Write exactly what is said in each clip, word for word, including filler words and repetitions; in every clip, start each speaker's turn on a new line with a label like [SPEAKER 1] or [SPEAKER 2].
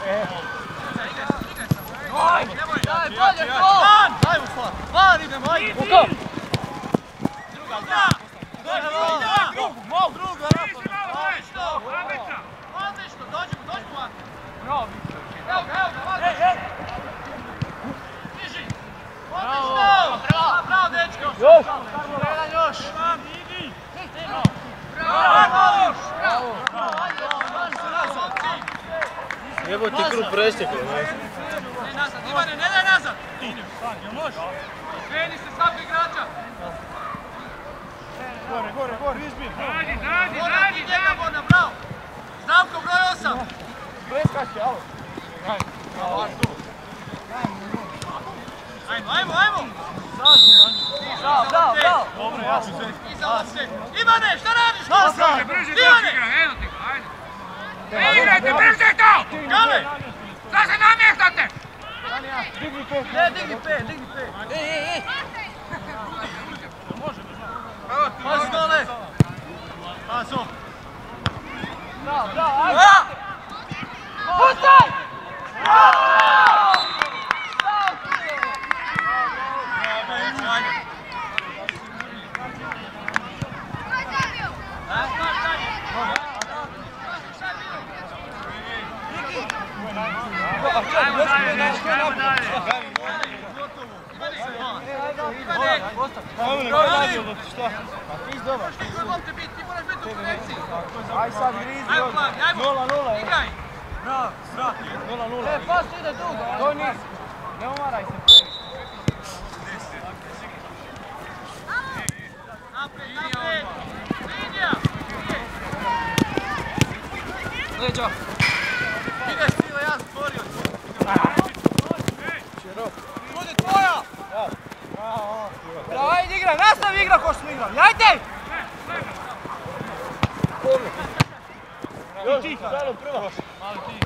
[SPEAKER 1] Daj, bolje to! Daj mu slat! Van idemo, ajde! Uko! Druga, da! Drugu, mogu! Druga, napadno! Odlično! Odlično, dođemo, dođemo van! Bravo, Viktor! Evo ga, evo ga, van! Ej, ej! Stiži! Odlično! Bravo, bravo, dečko! Još! Jedan još! Vam, idi! Bravo! Bravo!
[SPEAKER 2] Jebo ti krug prestekli, ne?
[SPEAKER 1] Ne nazad, Ivane, ne daj nazad! Jel može? Kreni se svako igrača!
[SPEAKER 2] Gore, gore, gore, izbij!
[SPEAKER 3] Radi, radi,
[SPEAKER 1] Voda,
[SPEAKER 3] radi,
[SPEAKER 1] ti njega, Voda, bravo! Zdravko, broj osam!
[SPEAKER 2] Preskači, alo!
[SPEAKER 1] Ajmo, ajmo, ajmo!
[SPEAKER 2] Bravo, bravo, bravo!
[SPEAKER 1] Dobro, ja ću se. Iza se! Ivane, šta radiš?
[SPEAKER 3] Brže, brže,
[SPEAKER 1] Ivane!
[SPEAKER 3] evo ti ga, ajde! Ne igrajte, brže to!
[SPEAKER 1] Gale!
[SPEAKER 3] Šta se namještate?
[SPEAKER 2] Digni pet!
[SPEAKER 1] Ne, digni pet, digni pet! Ej, ej, ej! Pazi dole! Pazo!
[SPEAKER 2] Bravo, bravo, ajde!
[SPEAKER 1] Pucaj!
[SPEAKER 3] Ajmo dalje, dečki, ajmo dalje!
[SPEAKER 2] Aj sad grizi,
[SPEAKER 1] Ajmo, Plavi, ajmo!
[SPEAKER 2] nula nula.
[SPEAKER 1] Igraj!
[SPEAKER 2] Bravo, vrati, nula nula.
[SPEAKER 1] E, pas ide dugo!
[SPEAKER 2] To nisi, ne umaraj se previše.
[SPEAKER 1] Napred, napred! Linija!
[SPEAKER 2] Leđo.
[SPEAKER 1] Igraj sile, ja stvorio ću!
[SPEAKER 2] Širok.
[SPEAKER 1] Budi tvoja!
[SPEAKER 2] Bravo.
[SPEAKER 1] Bravo, ajde igraj, nastavi igra ko smo igrali, ajde!
[SPEAKER 2] Još, stalo prvo.
[SPEAKER 1] Mali ti.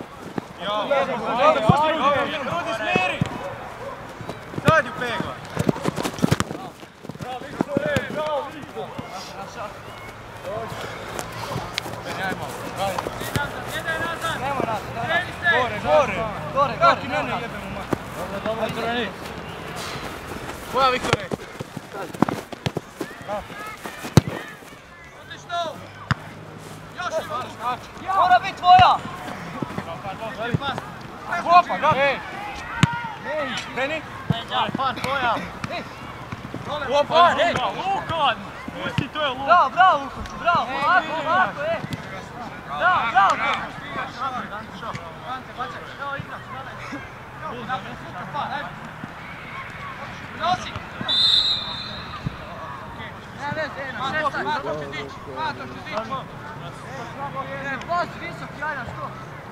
[SPEAKER 2] Rudi smiri.
[SPEAKER 1] Zadnju pegla.
[SPEAKER 2] Bravo, Viktore, bravo, Viktor.
[SPEAKER 1] Ne daj nazad!
[SPEAKER 2] Nemo nas,
[SPEAKER 1] Kreni se!
[SPEAKER 2] gore, gore.
[SPEAKER 1] Gore,
[SPEAKER 2] Kako mene jebem u mat. Dobro, dobro, treni.
[SPEAKER 1] Koja, Viktore? Odlično! Još Ivan! Mora biti tvoja!
[SPEAKER 2] Hopa, da. Ej. Kreni.
[SPEAKER 1] Pan, tvoja!
[SPEAKER 2] Hopa, ej.
[SPEAKER 3] Lukan! Pusti, to je Lukan!
[SPEAKER 1] Bravo, bravo, Luković, bravo! Ovako, ovako, ej! Bravo, bravo! Ante, bacaj, evo igrač, gledaj! Evo, napred, super, pan, ajde! Nosi! Ne, ne, ne, šestaj, to će dići, pa, to će dići! Ne, post, visoki, ajde, što?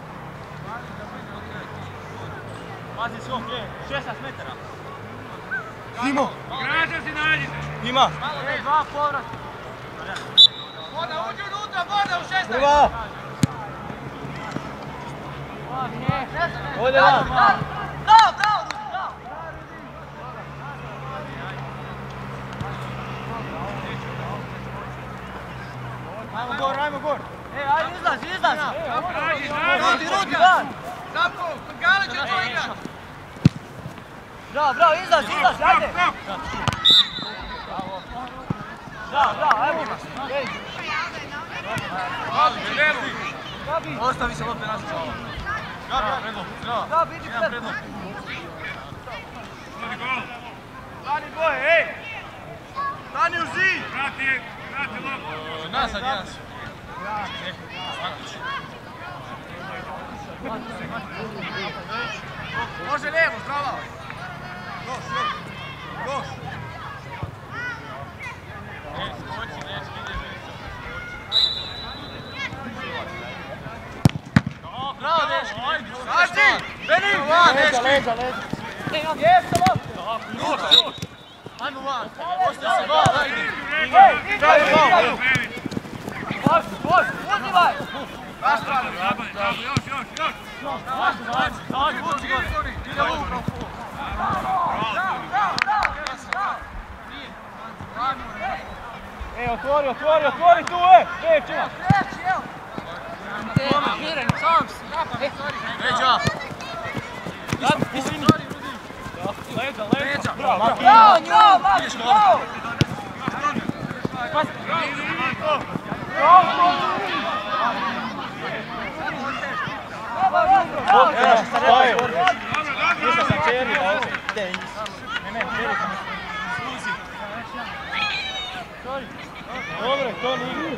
[SPEAKER 2] Pazi svog, je, šesnaest metara. Timo!
[SPEAKER 3] Igrača si nađite!
[SPEAKER 2] Ima!
[SPEAKER 1] Ej, dva povrata! Voda, uđi unutra, voda u šesnaest!
[SPEAKER 2] Prva! Ovdje van!
[SPEAKER 1] Bravo, bravo, Rudi, bravo!
[SPEAKER 2] Ajmo gor, ajmo gor!
[SPEAKER 1] Ej, ajde, izlazi, izlazi!
[SPEAKER 3] Traži,
[SPEAKER 1] Rudi,
[SPEAKER 3] traži!
[SPEAKER 1] Rudi, van! Zapko, Galić je to igrač! Bravo, bravo, izlazi, izlazi, ajde! Bravo, bravo, ajmo! Ej! Gabi!
[SPEAKER 2] Ostavi se lopte naša čala. Gabi, predlog, zdrava.
[SPEAKER 1] Gabi, idi pred!
[SPEAKER 3] Vodi gol!
[SPEAKER 2] Stani dvoje, ej! Stani u zid!
[SPEAKER 3] Vrati, vrati loptu!
[SPEAKER 2] Nasad, jedan. Može lijevo, zdrava! Goš, još! Goš!
[SPEAKER 1] Bravo, dečki!
[SPEAKER 2] Kaži! Beni! Leđa, leđa, leđa!
[SPEAKER 1] Jeste lopte!
[SPEAKER 2] Još, još!
[SPEAKER 1] Ajmo van! Ostaje se van, ajde!
[SPEAKER 2] Ej, daj glavu!
[SPEAKER 1] Boš, boš, uzivaj!
[SPEAKER 3] Bravo, bravo, još, još, još!
[SPEAKER 1] Ajde, ajde, ajde, uđi gore! Ide ovu profu! Bravo, bravo, bravo! Nije!
[SPEAKER 2] Ej, otvori, otvori, otvori tu, ej! Ej, čima!
[SPEAKER 1] Kreći, evo! Te, miren, sam si! Leđa! Leđa, leđa!
[SPEAKER 4] Bravo, bravo, bravo!
[SPEAKER 1] Dobre, to nije.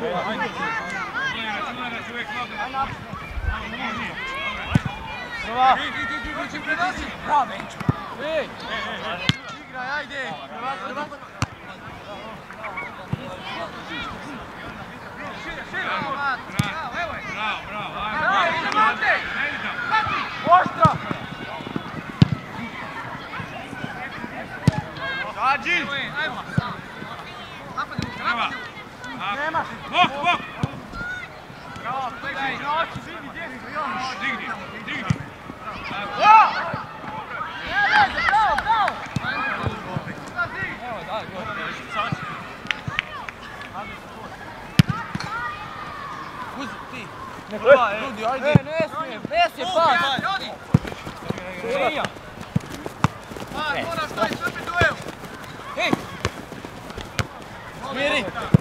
[SPEAKER 1] Prva.
[SPEAKER 4] Bravo, Benčo.
[SPEAKER 1] Igraj, ajde. Oštra!
[SPEAKER 2] Zađi!
[SPEAKER 1] Nemaš!
[SPEAKER 3] Bok, bok!
[SPEAKER 1] Bravo, digni, digni,
[SPEAKER 3] Digni, digni!
[SPEAKER 1] bravo! Bravo, bravo! Evo, daj, Uzi, ti!
[SPEAKER 4] Ne,
[SPEAKER 1] Rudi, ajde!
[SPEAKER 4] ne smije, ne smije pas!
[SPEAKER 1] Rudi! Pa, moraš taj crpi duel!
[SPEAKER 4] Hej! Smiri!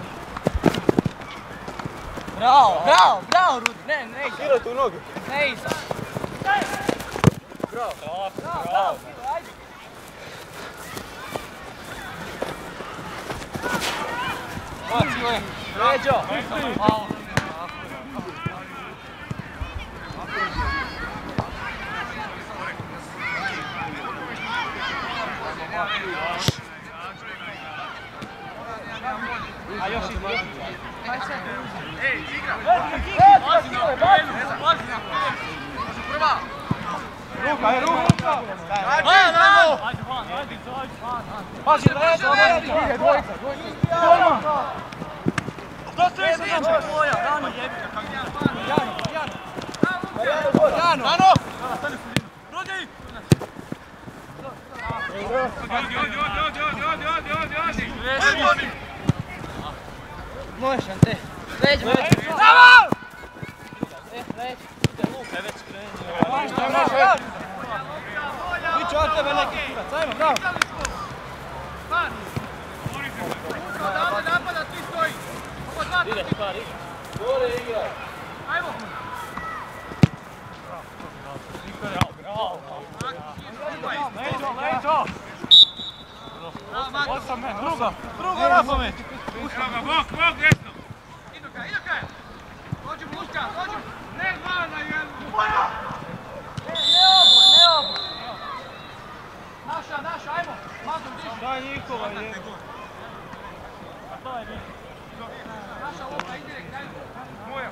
[SPEAKER 4] Bravo, bravo, bravo, Rudi, ne, ne iza.
[SPEAKER 1] Skirajte u noge!
[SPEAKER 4] Ne iza.
[SPEAKER 1] Bravo!
[SPEAKER 4] Bravo, bravo, ajde.
[SPEAKER 1] Baci le!
[SPEAKER 4] Leđo!
[SPEAKER 1] Malo! A još i dvije. Ej, igra! Pazi na penu! Pazi na penu! Prva! Ruka, je ruka! Ajde, ajde! Ajde, van, ajde, van!
[SPEAKER 4] Pazi, leđo, leđo! Dvojica, dvojica! Dvojma!
[SPEAKER 1] Što se vidi? Tvoja, Rano, jebi ga, kako je.
[SPEAKER 4] Jano, Jano! Jano!
[SPEAKER 1] Rano! Stani u sredinu. Rudi!
[SPEAKER 3] Odi, odi, odi, odi, odi, odi, odi, odi!
[SPEAKER 1] Redi!
[SPEAKER 4] Možeš, Ante. Leđo, leđo!
[SPEAKER 1] Bravo!
[SPEAKER 4] E, leđo.
[SPEAKER 1] Luka je već krenio.
[SPEAKER 4] Što može? Biću od tebe neki kurac, ajmo, bravo!
[SPEAKER 1] Odavde napada, ti stoji! Ovo dva ti!
[SPEAKER 4] Ideš, par, ideš. Gore igraj.
[SPEAKER 1] Ajmo! Bravo! Leđo, leđo! Osam men, druga! Druga na pamet!
[SPEAKER 3] Evo ga, bok, bok, desno!
[SPEAKER 1] Idu kaj, idu kaj! Dođi Muška, dođi!
[SPEAKER 3] Ne zvana, jedno!
[SPEAKER 1] Ne, ne oboj, ne oboj! Naša, naša, ajmo! Mazur, diši!
[SPEAKER 2] Daj njihova je.
[SPEAKER 1] A to je njihova. Naša lopta, indirekt, ajmo!
[SPEAKER 3] Moja!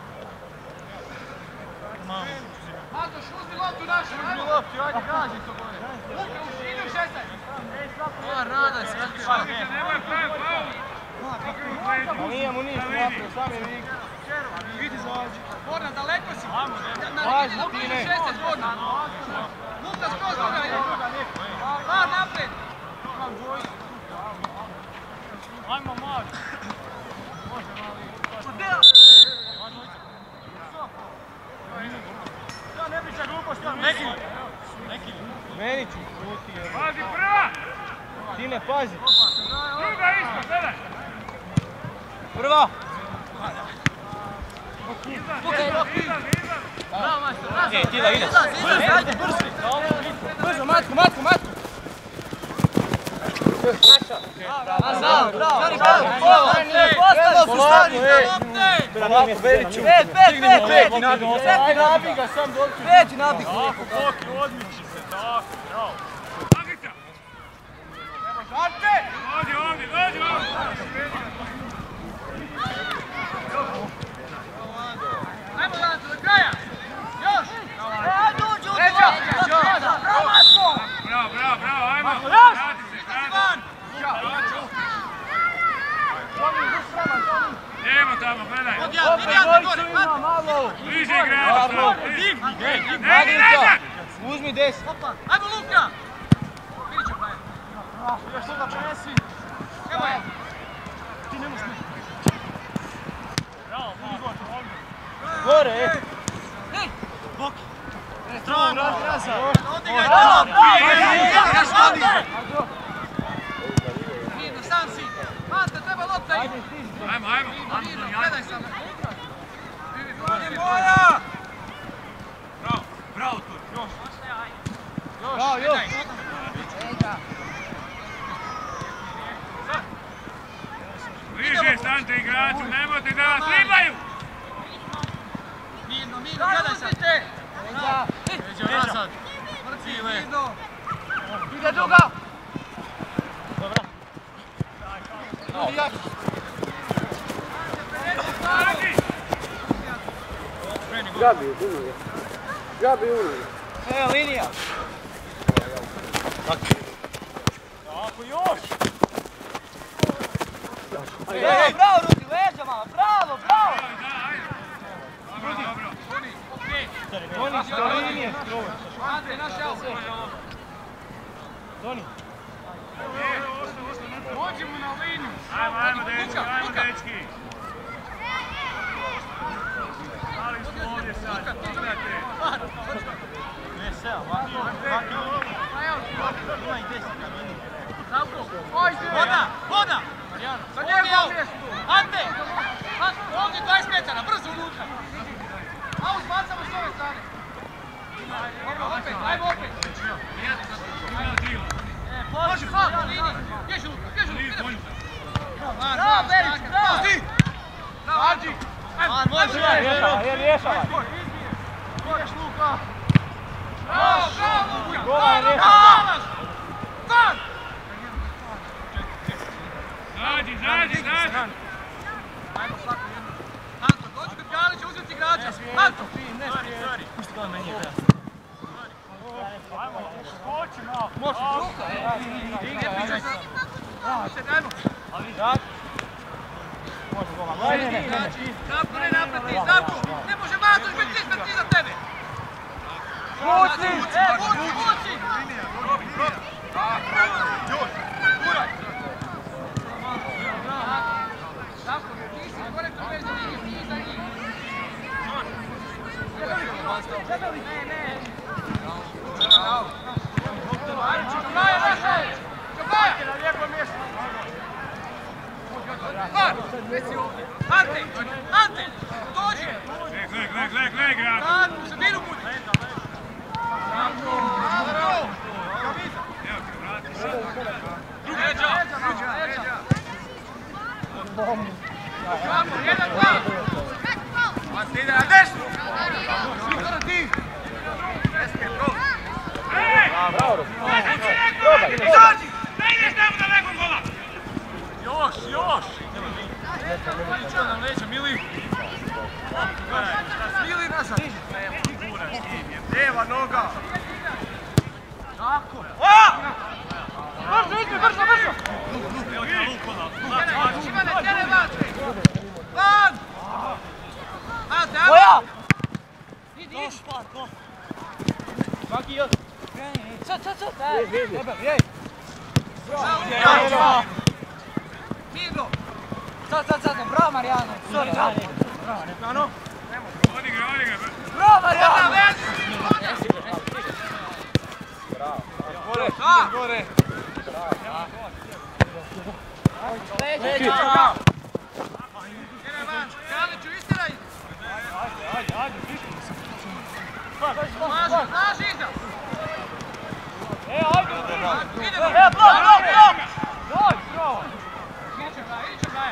[SPEAKER 1] Matoš, uzmi loptu našu, ajmo! Uzmi loptu, ajde, gaži to gore! Luka, uši, idu šesnaest! A, radaj se, ajde,
[SPEAKER 3] Pazite, nemoj pravi faul!
[SPEAKER 2] A nije mu ništa napravio, sam je igra. Vidi zađi.
[SPEAKER 1] Gordan, daleko si!
[SPEAKER 2] Važi,
[SPEAKER 1] Lopta
[SPEAKER 2] ti
[SPEAKER 1] idu
[SPEAKER 2] ne.
[SPEAKER 1] šesnaest, Gordan! Luka, skroz druga, ide! Pa, napred! Ajmo, mali! Može, mali! Ja ne pričaj gluposti, ja neki! Neki!
[SPEAKER 2] Meni ću šuti je.
[SPEAKER 3] Pazi, prva!
[SPEAKER 2] Ti ne pazi.
[SPEAKER 3] Druga isto, gledaj!
[SPEAKER 2] Prva!
[SPEAKER 3] Izlaz, izlaz, izlaz!
[SPEAKER 1] Bravo, majstor, bravo!
[SPEAKER 2] E, ti da ideš.
[SPEAKER 1] Brzo, ajde, brzo!
[SPEAKER 4] Brzo, matko, matko, matko! Bravo, bravo! Stari, bravo!
[SPEAKER 2] Polako, Veriću.
[SPEAKER 4] Pet, pet, pet!
[SPEAKER 2] Pet i nabij.
[SPEAKER 4] Pet i nabij ga, sam dođi. Pet i nabij ga.
[SPEAKER 1] Tako, Boki, odmiči se, tako, bravo!
[SPEAKER 3] Pagica!
[SPEAKER 1] Ante!
[SPEAKER 3] Dođi ovdje, dođi ovdje!
[SPEAKER 1] Ajmo, Danco, do kraja! Još!
[SPEAKER 4] Ajde, uđi, uđi!
[SPEAKER 1] Leđa!
[SPEAKER 4] Bravo, matko!
[SPEAKER 3] Bravo, bravo, bravo, ajmo!
[SPEAKER 1] Još!
[SPEAKER 3] Vrati se, vrati
[SPEAKER 1] Van!
[SPEAKER 3] se! Idemo tamo, gledaj!
[SPEAKER 1] Odjad, idi Ante gore, Ante!
[SPEAKER 4] Malo!
[SPEAKER 3] Bliže igrač!
[SPEAKER 1] Digni, digni!
[SPEAKER 3] Ne, idi nazad!
[SPEAKER 2] Uzmi deset.
[SPEAKER 1] Opa, ajmo Luka! Vidit ću kaj. Još sada prenesi. Evo je. Ti ne možeš mi. Bravo, bravo.
[SPEAKER 2] Gore, e.
[SPEAKER 1] Hej! Boki. Strano, razraza. Mirno, sam si. Ante, treba lopta i.
[SPEAKER 3] Ajmo, ajmo.
[SPEAKER 1] Mirno, gledaj sam.
[SPEAKER 2] Moja!
[SPEAKER 3] Bravo, bravo tu. Još.
[SPEAKER 1] Još, još.
[SPEAKER 3] Bliže stanite igraču, nemojte da vas ribaju!
[SPEAKER 1] Mirno, mirno, gledaj sad. Neđe, nazad. Mrcile. Ide druga. Dobra.
[SPEAKER 4] Gabi, uno je. Gabi, uno je.
[SPEAKER 1] Evo, linija.
[SPEAKER 3] Tako još!
[SPEAKER 1] Ej, bravo, Rudi, leđa malo, bravo, bravo.
[SPEAKER 3] Dobro, dobro.
[SPEAKER 4] Doni, što linije.
[SPEAKER 1] Ante, naš jel.
[SPEAKER 4] Doni.
[SPEAKER 3] Dođemo na liniju. Ajmo, ajmo, dečki, ajmo, dečki. Ali smo ovdje sad, pogledajte.
[SPEAKER 1] Ne, se, ovako, ovako. Ima i deset na meni. Voda, voda!
[SPEAKER 3] Za njegovom mjestu.
[SPEAKER 1] Ante! Ovdje dvadeset metara, brzo unutra. A uzbacamo s ove strane. Dobro, opet, ajmo opet.
[SPEAKER 3] Ima dila.
[SPEAKER 1] Može, hvala, na liniji. Gdje žutka, gdje žutka? Bravo, Berić, bravo! Bravo, Adži! Ajmo, može,
[SPEAKER 4] Rješavaj, rješavaj.
[SPEAKER 1] Ideš, Luka! Bravo, bravo!
[SPEAKER 4] Gola je rješava.
[SPEAKER 1] Bravo! Van!
[SPEAKER 3] Zađi, zađi, zađi.
[SPEAKER 1] Ajmo svako jedno. Anto, dođi kod Galića, uzeti igrača. Anto!
[SPEAKER 4] Ne smije. Pusti to meni je.
[SPEAKER 3] Ajmo, skoči malo.
[SPEAKER 1] Može, Luka!
[SPEAKER 4] Igra, ajde.
[SPEAKER 1] Ajmo!
[SPEAKER 4] Može gola. Ne, ne, ne.
[SPEAKER 1] Zdravko, ne naprati, Zdravko! Ne može Matoš biti ispred iza tebe!
[SPEAKER 4] Vuci!
[SPEAKER 1] Vuci, vuci!
[SPEAKER 2] Još! Guraj!
[SPEAKER 1] Zdravko, ti si gore kod veze linije, ti iza njih. Ne, ne. Ajde, Čobaja, naša! Čobaja!
[SPEAKER 3] Na lijepo mjesto.
[SPEAKER 1] Van! Ante! Ante! Dođi!
[SPEAKER 3] Gle, gle, gle, gle, igrač.
[SPEAKER 1] Van, u Sabiru budi! Bravo!
[SPEAKER 3] Evo ti, vrati se.
[SPEAKER 1] Leđa! Leđa! Bravo, jedan, dva!
[SPEAKER 2] Ante ide na desnu! Viktor, ti! Eske, bro!
[SPEAKER 3] Ej!
[SPEAKER 4] Bravo.
[SPEAKER 3] Izađi! Ne ideš tamo da nekom gola!
[SPEAKER 2] Još, još!
[SPEAKER 1] Čuo nam leđa, Mili!
[SPEAKER 2] Mili nazad! Lijeva noga!
[SPEAKER 1] Tako!
[SPEAKER 4] Brzo, idri, brzo, brzo.
[SPEAKER 3] Evo ti na luku,
[SPEAKER 1] Šimane, tjere van! Van! Ante, ajmo!
[SPEAKER 4] Moja!
[SPEAKER 1] Idi, idi!
[SPEAKER 4] Svaki još.
[SPEAKER 1] Sad, sad, sad!
[SPEAKER 4] Dobar, jej.
[SPEAKER 1] Bravo! Mirno! Sad, sad, sad! Bravo, Marijano! Sorry, bravo!
[SPEAKER 4] Ano?
[SPEAKER 3] Odigra, odigra.
[SPEAKER 1] Bravo, Marijano!
[SPEAKER 4] Gore, gore.
[SPEAKER 1] Leđa! Tjere van! Galiću, istiraj!
[SPEAKER 4] Ajde, ajde, ajde, pišimo se.
[SPEAKER 1] Maži, znaš iza!
[SPEAKER 4] E, ajde.
[SPEAKER 1] Idemo!
[SPEAKER 4] E, blok, blok, blok. Doj, bravo.
[SPEAKER 1] Iće Gaja, iće Gaja!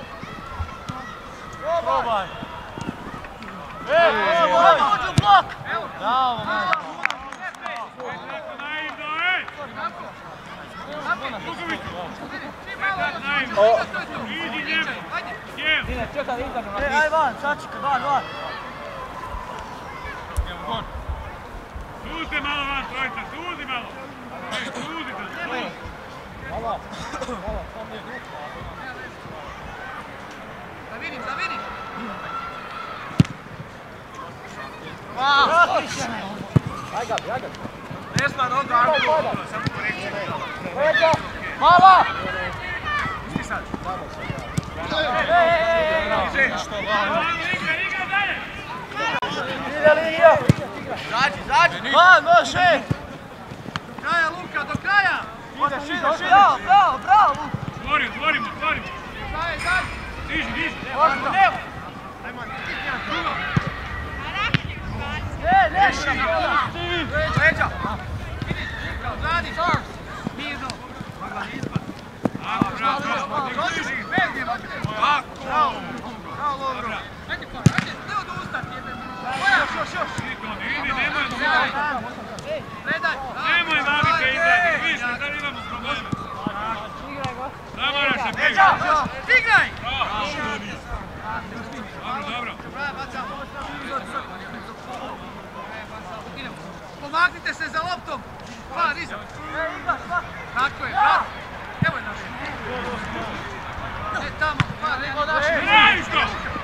[SPEAKER 4] Probaj. E, probaj. Uđi u blok.
[SPEAKER 1] Evo!
[SPEAKER 4] Bravo, man.
[SPEAKER 3] Tako naivno, ej! Vuković!
[SPEAKER 1] Ti malo
[SPEAKER 3] Tako naivno.
[SPEAKER 1] o... to je to!
[SPEAKER 3] Idi njemu.
[SPEAKER 1] Ajde!
[SPEAKER 3] Gdje?
[SPEAKER 4] Dine, čekaj da izađu. E, aj van, sačekaj, van, van.
[SPEAKER 1] Evo, gol!
[SPEAKER 3] Suzi malo van, trojica, suzi malo! Ej, suzi se!
[SPEAKER 4] Hvala. Hvala, sam je grupa.
[SPEAKER 1] Da vidim, da vidim!
[SPEAKER 4] Aj ga, aj ga.
[SPEAKER 2] Desna noga, Anto! Samo korekcija.
[SPEAKER 4] Leđa. Mala.
[SPEAKER 2] Pusti sad.
[SPEAKER 4] Ej, ej, ej.
[SPEAKER 2] Iže.
[SPEAKER 3] Igra, igra dalje!
[SPEAKER 4] Ide linija.
[SPEAKER 2] Zađi, zađi!
[SPEAKER 1] Van, može!
[SPEAKER 2] Do kraja, Luka, do kraja!
[SPEAKER 1] Ideš, ideš, ideš! Bravo, bravo, bravo, Luka!
[SPEAKER 3] Otvorimo, otvorimo, otvorimo!
[SPEAKER 2] Zađi, zađi!
[SPEAKER 3] Diži, diži!
[SPEAKER 1] Možda! Ne, ne,
[SPEAKER 2] Leđa! Vidi, Luka, zadi! Mirno!
[SPEAKER 3] Ako, bravo, bravo!
[SPEAKER 2] Dođiš, bez je makne! Tako! Bravo! Bravo, Lovro! Ajde, pa, ajde, ne odustati, jebe! Još, još, još!
[SPEAKER 3] Idi, nemoj da
[SPEAKER 2] Predaj!
[SPEAKER 3] Nemoj Vavike igrati, vidiš da li imamo probleme. Da moraš se prigati.
[SPEAKER 2] Igraj!
[SPEAKER 3] Dobro, dobro.
[SPEAKER 2] Pomaknite se za loptom! Pa, nisam! Tako je, bravo! Evo je naš! Ne tamo, pa, ne naš!
[SPEAKER 3] Ne, isto!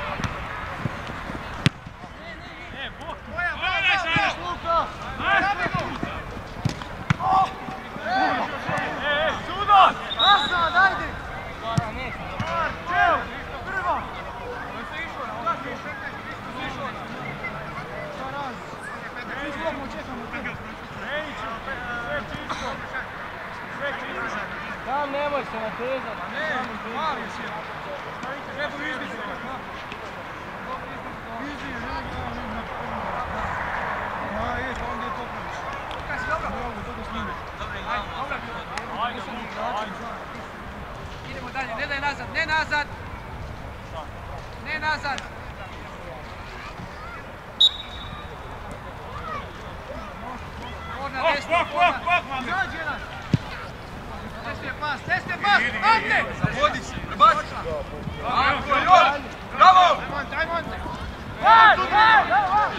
[SPEAKER 2] Moja, bravo,
[SPEAKER 3] Pogledaj sada!
[SPEAKER 2] bravo!
[SPEAKER 3] Ajde!
[SPEAKER 1] Sudor! Nasad, ajde! Čeo! Prvo! Tam nemoj se natezati.
[SPEAKER 2] Ne, mali si! Treba izbiti! Idemo dalje, ne daj nazad, ne nazad! Ne nazad! Korna,
[SPEAKER 3] Bok,
[SPEAKER 2] desno,
[SPEAKER 3] bok,
[SPEAKER 2] korna!
[SPEAKER 3] bok, bok, mami!
[SPEAKER 2] Zađi jedan! Desno je pas, desno je pas! Ante! Zavodi se, prebaci! Bravo! Ajmonte, ajmonte!
[SPEAKER 1] Van, van, van!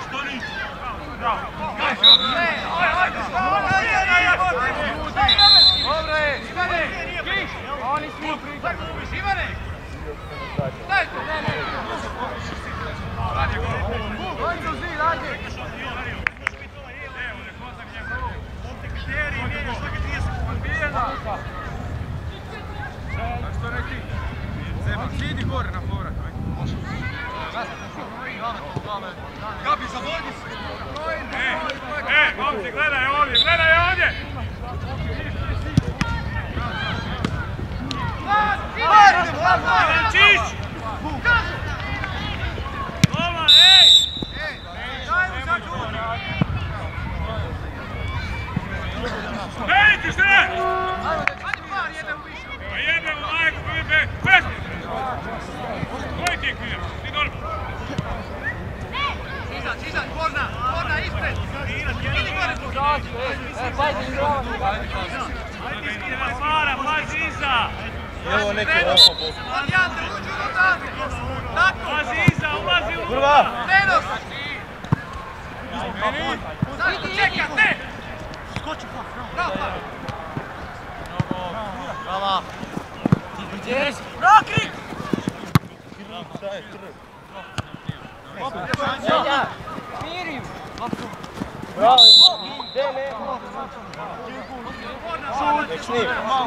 [SPEAKER 2] Dobro je! Ivane! Kiš! Oni svi prihvatili. Ivane! Daj to! Ne, ne!
[SPEAKER 1] Dođi u zid, ajde!
[SPEAKER 2] Što neki? Zebak, sidi gore na povrat. Gabi, zavodi se!
[SPEAKER 3] E, e, momci, gledaj ovdje, gledaj ovdje! Ivančić! Doman, ej!
[SPEAKER 2] Daj mu sad čuvar!
[SPEAKER 3] Beniti, šta je?
[SPEAKER 2] Ajde par, jebe u više!
[SPEAKER 3] Pa jebemo majku, pa mi be... Besni! Koji ti je kriv? Ti normalno?
[SPEAKER 2] Izać, izać, Korna! Korna, ispred! Idi gore!
[SPEAKER 1] E, pajde, zdravo!
[SPEAKER 3] Mara, pazi iza!
[SPEAKER 4] Evo neki ovo.
[SPEAKER 2] Varijante, uđu odavde! Tako!
[SPEAKER 3] Pazi iza, ulazi u
[SPEAKER 4] Prva!
[SPEAKER 2] Prenos! Zašto čekate?
[SPEAKER 1] Skoči, pa!
[SPEAKER 2] Bravo, pa!
[SPEAKER 1] Brava! Gdje si? Bravo, krik! Senja! Miriju! Bravo! Gdje ne?
[SPEAKER 4] Nek snimi.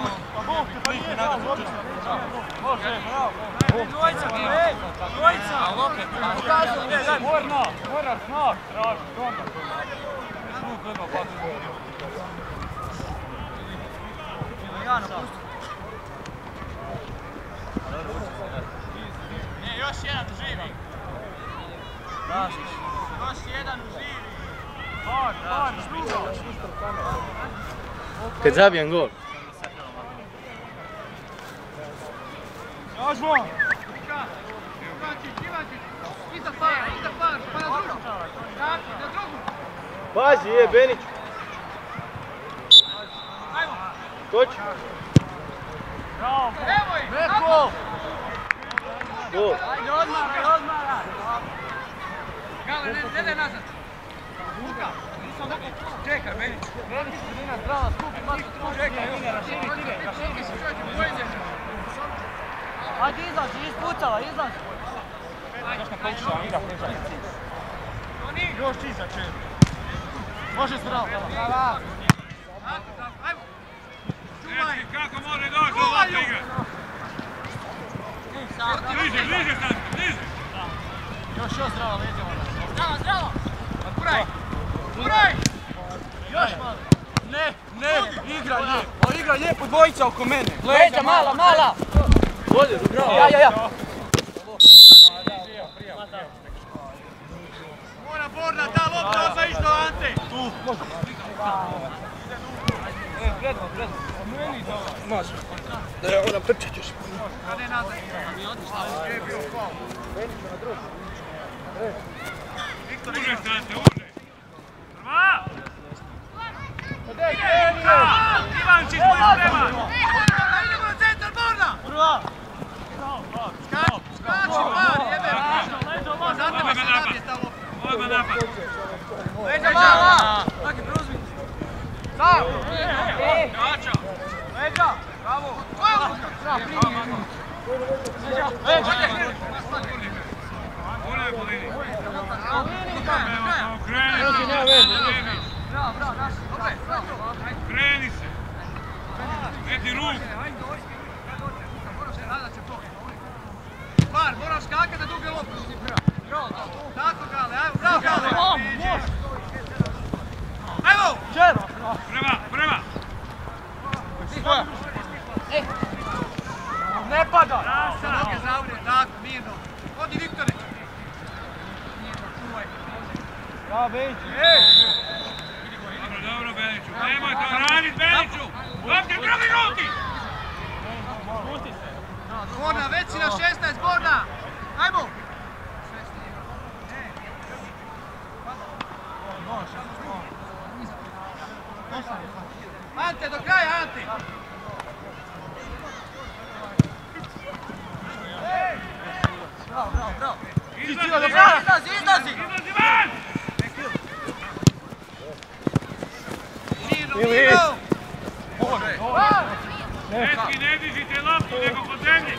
[SPEAKER 1] Može, bravo! Dvojica, ej! Dvojica! Pokazujem, ne, daj! Morna! Morna, snak! Traži, kontakt! Zvuk gleda, baš. Jano, pusti!
[SPEAKER 2] Ne, još jedan u živi! Još jedan u živi!
[SPEAKER 1] Par, par, druga!
[SPEAKER 4] Kad zabijem gol.
[SPEAKER 1] Jažmo!
[SPEAKER 2] Ivančić, Ivančić! Iza para, iza para, pa na drugu! Tako, na drugu!
[SPEAKER 4] Pazi, je, Benić.
[SPEAKER 2] Ajmo!
[SPEAKER 4] Skoči.
[SPEAKER 1] Bravo!
[SPEAKER 2] Evo je!
[SPEAKER 1] Beko!
[SPEAKER 4] Gol.
[SPEAKER 1] Ajde, odmaraj, odmaraj!
[SPEAKER 2] Gale, ne, ne daj nazad! Luka! Čekaj, Benić!
[SPEAKER 1] Velić, sredina, zdrava, skupi, mati, skupi! Čekaj, Junija, raširi, tine, raširi! Ajde, izađi, ispucala, izađi! Još iza će! Može zdravo! Brava!
[SPEAKER 2] Ajmo!
[SPEAKER 3] Reci kako može doći do ovakve igre. Bliže, bliže sad, bliže.
[SPEAKER 1] Još, još zdravo, leđemo!
[SPEAKER 2] Zdravo, zdravo! Kuraj! Guraj!
[SPEAKER 1] Još malo.
[SPEAKER 4] Ne, ne, igra lijepo, igra lijepo dvojica oko mene.
[SPEAKER 1] Leđa, mala, mala. Ja, ja, ja.
[SPEAKER 2] Mora Borna, ta lopta odmah išlo Ante!
[SPEAKER 4] Tu.
[SPEAKER 1] E, predno, predno.
[SPEAKER 4] Može. Da je ona prčeć još.
[SPEAKER 2] A ne nazad. Gdje je bio faul? Viktor,
[SPEAKER 3] Uže stante, uže. Prva! Ivančić, koji sprema!
[SPEAKER 2] Idemo na centar, Borna!
[SPEAKER 1] Prva.
[SPEAKER 2] Skači, skači, par, jebe! Za tebe se nabije ta lopta.
[SPEAKER 3] Odmah napad.
[SPEAKER 2] Leđa mala! Taki, preuzmi. Sam!
[SPEAKER 3] Kača!
[SPEAKER 2] Leđa! Bravo! Koja luka? Leđa!
[SPEAKER 3] Ona je po liniji.
[SPEAKER 2] Kraja!
[SPEAKER 3] Kreni se.
[SPEAKER 2] Bravo, bravo, naši. Dobre, bravo.
[SPEAKER 3] Kreni se. Meti ruku.
[SPEAKER 2] Par, moraš skakati na duge lopte. Tako, Gale, ajmo, bravo, Gale. Ajmo!
[SPEAKER 3] Prema, prema.
[SPEAKER 1] Ne pada.
[SPEAKER 2] Noge zavrije, tako, mirno. Odi, Viktore.
[SPEAKER 1] Ja, već.
[SPEAKER 3] Dobro, dobro, Beniću. Nemoj to ranit, Beniću. Lopti, drugi ruki.
[SPEAKER 2] Borna, već si na šesnaest, Borna. Ajmo. Ante, do kraja, Ante. Bravo, bravo, bravo.
[SPEAKER 3] Izlazi,
[SPEAKER 2] Izlazi, izlazi.
[SPEAKER 3] izlazi van.
[SPEAKER 2] Mirno, mirno.
[SPEAKER 3] Dečki, ne dižite loptu, nego po zemlji.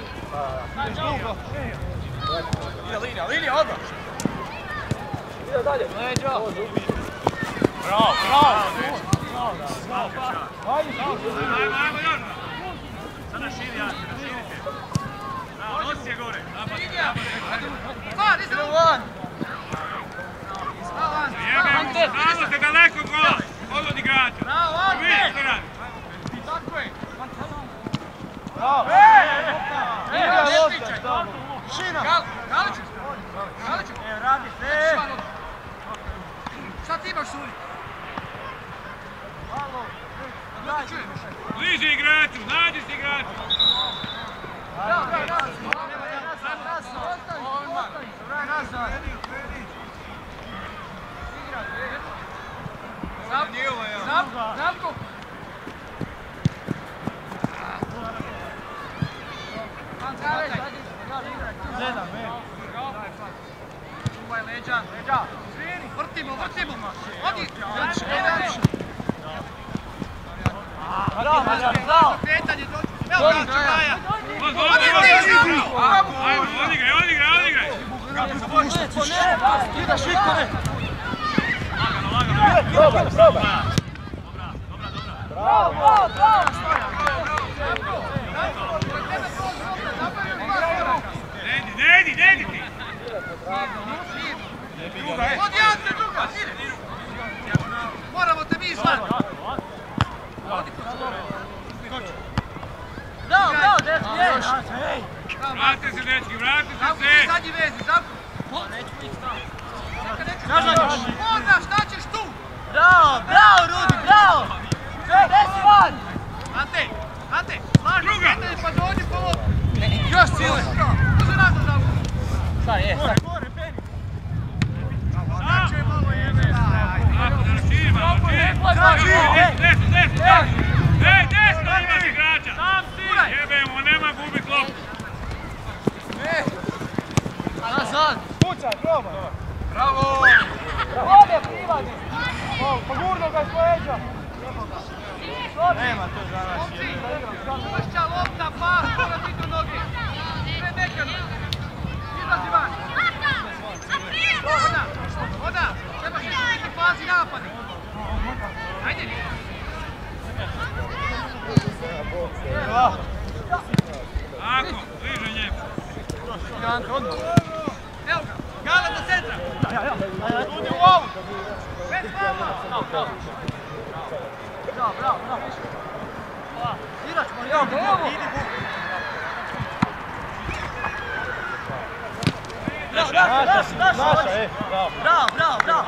[SPEAKER 4] Ide linija, linija, odmah.
[SPEAKER 1] Ide dalje. Leđa.
[SPEAKER 3] Bravo, bravo. Ajmo, ajmo, još. Sada širi, Ante, širite. Bravo, nosi je gore. Napad, napad.
[SPEAKER 2] Par, izlazi.
[SPEAKER 1] Van.
[SPEAKER 2] Bravo, Ante.
[SPEAKER 3] Jebem, stalno ste daleko od gola. Od od igrača.
[SPEAKER 2] Bravo, Ante.
[SPEAKER 3] Vidite što radi.
[SPEAKER 2] Tako je.
[SPEAKER 1] Bravo.
[SPEAKER 2] Igra,
[SPEAKER 1] Igra lopta,
[SPEAKER 2] pričaj.
[SPEAKER 1] tamo.
[SPEAKER 2] Šina. Galiću. Galiću.
[SPEAKER 1] Evo, radi se.
[SPEAKER 2] Šta ti imaš suli? Da te čujem.
[SPEAKER 3] Bliži igraču, nađi se igraču.
[SPEAKER 2] Bravo, bravo, bravo. Nazad, nazad. Vraj nazad. Zap, Zapko.
[SPEAKER 1] Sedam, e.
[SPEAKER 2] Čuvaj leđa. Leđa. Vrtimo, vrtimo. Odi.
[SPEAKER 1] Bravo, bravo.
[SPEAKER 2] Kretanje, dođi. Evo ga, Čuvaja.
[SPEAKER 3] Odi,
[SPEAKER 2] Odi,
[SPEAKER 3] odi,
[SPEAKER 2] odi.
[SPEAKER 3] Ajmo, odigraj, odigraj, odigraj.
[SPEAKER 1] Ideš, Viktore.
[SPEAKER 3] Lagano, lagano.
[SPEAKER 1] Probaj, probaj.
[SPEAKER 3] Dobra, dobra, dobra.
[SPEAKER 1] Bravo, bravo, bravo.
[SPEAKER 3] Ne idi, ne idi, ne idi ti.
[SPEAKER 2] Odi, Ante, druga. Moramo te mi izvati.
[SPEAKER 1] Bravo, bravo, dečki, ej.
[SPEAKER 3] Vratite se, dečki, vratite
[SPEAKER 2] Zapko, ti
[SPEAKER 3] se.
[SPEAKER 2] zadnji vezi, Zapko. Borna, šta ćeš tu?
[SPEAKER 1] Bravo, bravo, Rudi, bravo. Gdje si van?
[SPEAKER 2] Ante, Ante, slaži
[SPEAKER 3] Druga.
[SPEAKER 2] kretanje pa dođi po loptu. Još sile. Može nazad, Zapko.
[SPEAKER 1] Sad je, sad.
[SPEAKER 2] Znači malo jebe.
[SPEAKER 3] Tako, da širi malo, širi. Desno, desno, desno. Ej, desno ima igrača.
[SPEAKER 2] Sam si.
[SPEAKER 3] Jebemo, nema gubit loptu.
[SPEAKER 1] Nazad.
[SPEAKER 4] Pucaj, probaj.
[SPEAKER 2] Bravo.
[SPEAKER 1] Ode, privadi.
[SPEAKER 4] Pogurno ga s leđa.
[SPEAKER 1] Nema to za nas.
[SPEAKER 2] Momci, čvršća lopta, pas, mora biti u noge. Sve nekano. Izlazi van. Ona, ona, trebaš još biti u fazi napada. Ajde.
[SPEAKER 3] Tako, bliže njemu.
[SPEAKER 2] Evo ga, Gala do centra.
[SPEAKER 1] Rudi u ovu.
[SPEAKER 2] Bez fama.
[SPEAKER 1] Bravo, bravo, bravo. Irač, Marijan, bravo. Idi, bu. Bravo, bravo, bravo.
[SPEAKER 4] Naša, e, bravo.
[SPEAKER 1] Bravo, bravo, bravo.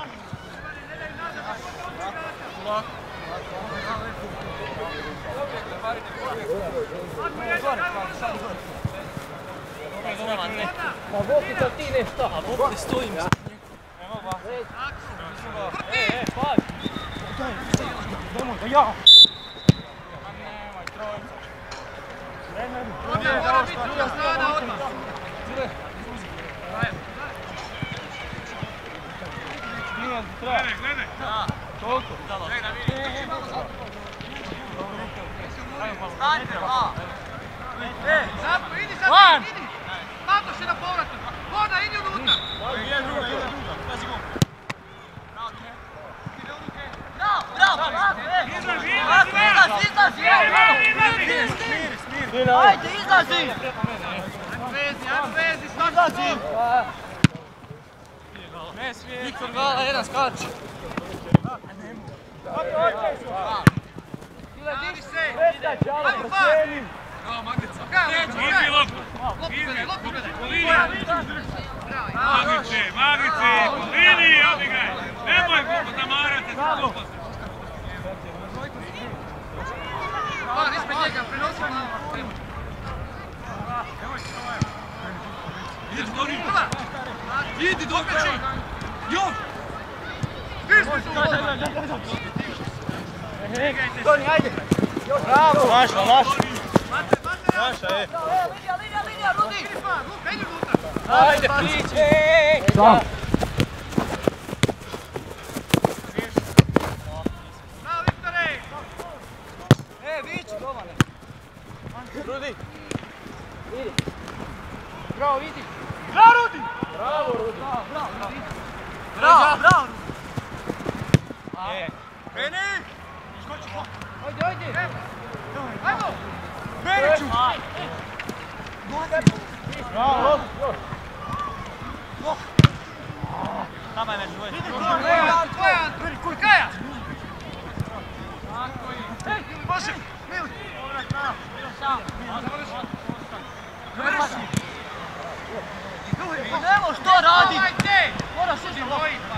[SPEAKER 4] Pa Boki to ti nešto.
[SPEAKER 1] A Boki stojim.
[SPEAKER 4] Evo ba. E, e, pazi. Nemoj ga ja. Nemoj, trojica.
[SPEAKER 2] Ovdje mora biti druga strana odmah.
[SPEAKER 3] Gledaj, gledaj.
[SPEAKER 4] Toliko.
[SPEAKER 1] Stanite, a. E,
[SPEAKER 2] Zapko, idi sad,
[SPEAKER 1] Van!
[SPEAKER 2] idi. Mato se na povratu. Voda, idi unutra.
[SPEAKER 1] Ide druga, ide druga. Pazi gol. Bravo, bravo, bravo, e.
[SPEAKER 3] Izlazi,
[SPEAKER 1] Izlazi, izlazi, izlazi.
[SPEAKER 4] Smiri, smiri.
[SPEAKER 1] Ajde, izlazi.
[SPEAKER 2] Ajmo vezi, ajmo vezi,
[SPEAKER 1] Izlazi.
[SPEAKER 4] Ne smije.
[SPEAKER 1] Viktor Gala, jedan skače.
[SPEAKER 2] Stavi se.
[SPEAKER 4] Ajmo, prosjenim.
[SPEAKER 3] Izi loptu. Izi, po liniji. Magice, magice, po liniji odigraj. Nemoj zamarati se gluposti.
[SPEAKER 2] Van, ispred njega, prenosi malo.
[SPEAKER 3] Ideš, Dori.
[SPEAKER 2] Idi, dokači. Još. Ispred se uložno.
[SPEAKER 1] Toni, ajde.
[SPEAKER 4] Bravo. Naša, naša.
[SPEAKER 2] Mate, mate.
[SPEAKER 4] Naša, e.
[SPEAKER 1] Linija, linija, linija, Rudi.
[SPEAKER 2] Van, Luka, idi unutra.
[SPEAKER 4] Ajde, priči. Ej,
[SPEAKER 2] Bravo, Viktore.
[SPEAKER 1] E, viči, Domane.
[SPEAKER 4] Rudi.
[SPEAKER 1] Bravo, vidi.
[SPEAKER 4] Bravo, Rudi. Bravo, Rudi.
[SPEAKER 1] Bravo, bravo. Bravo, bravo.
[SPEAKER 4] E.
[SPEAKER 1] Kreni. Ajde, ajde.
[SPEAKER 2] Ajmo.
[SPEAKER 1] Beriću.
[SPEAKER 4] Bravo.
[SPEAKER 1] Tamo je među, vidi.
[SPEAKER 2] Tvoja, tvoja, Kaja. Može, Mili.
[SPEAKER 1] Nemo što radi.
[SPEAKER 2] Ajde.
[SPEAKER 1] Moraš ići na blok.
[SPEAKER 2] Moji, pa.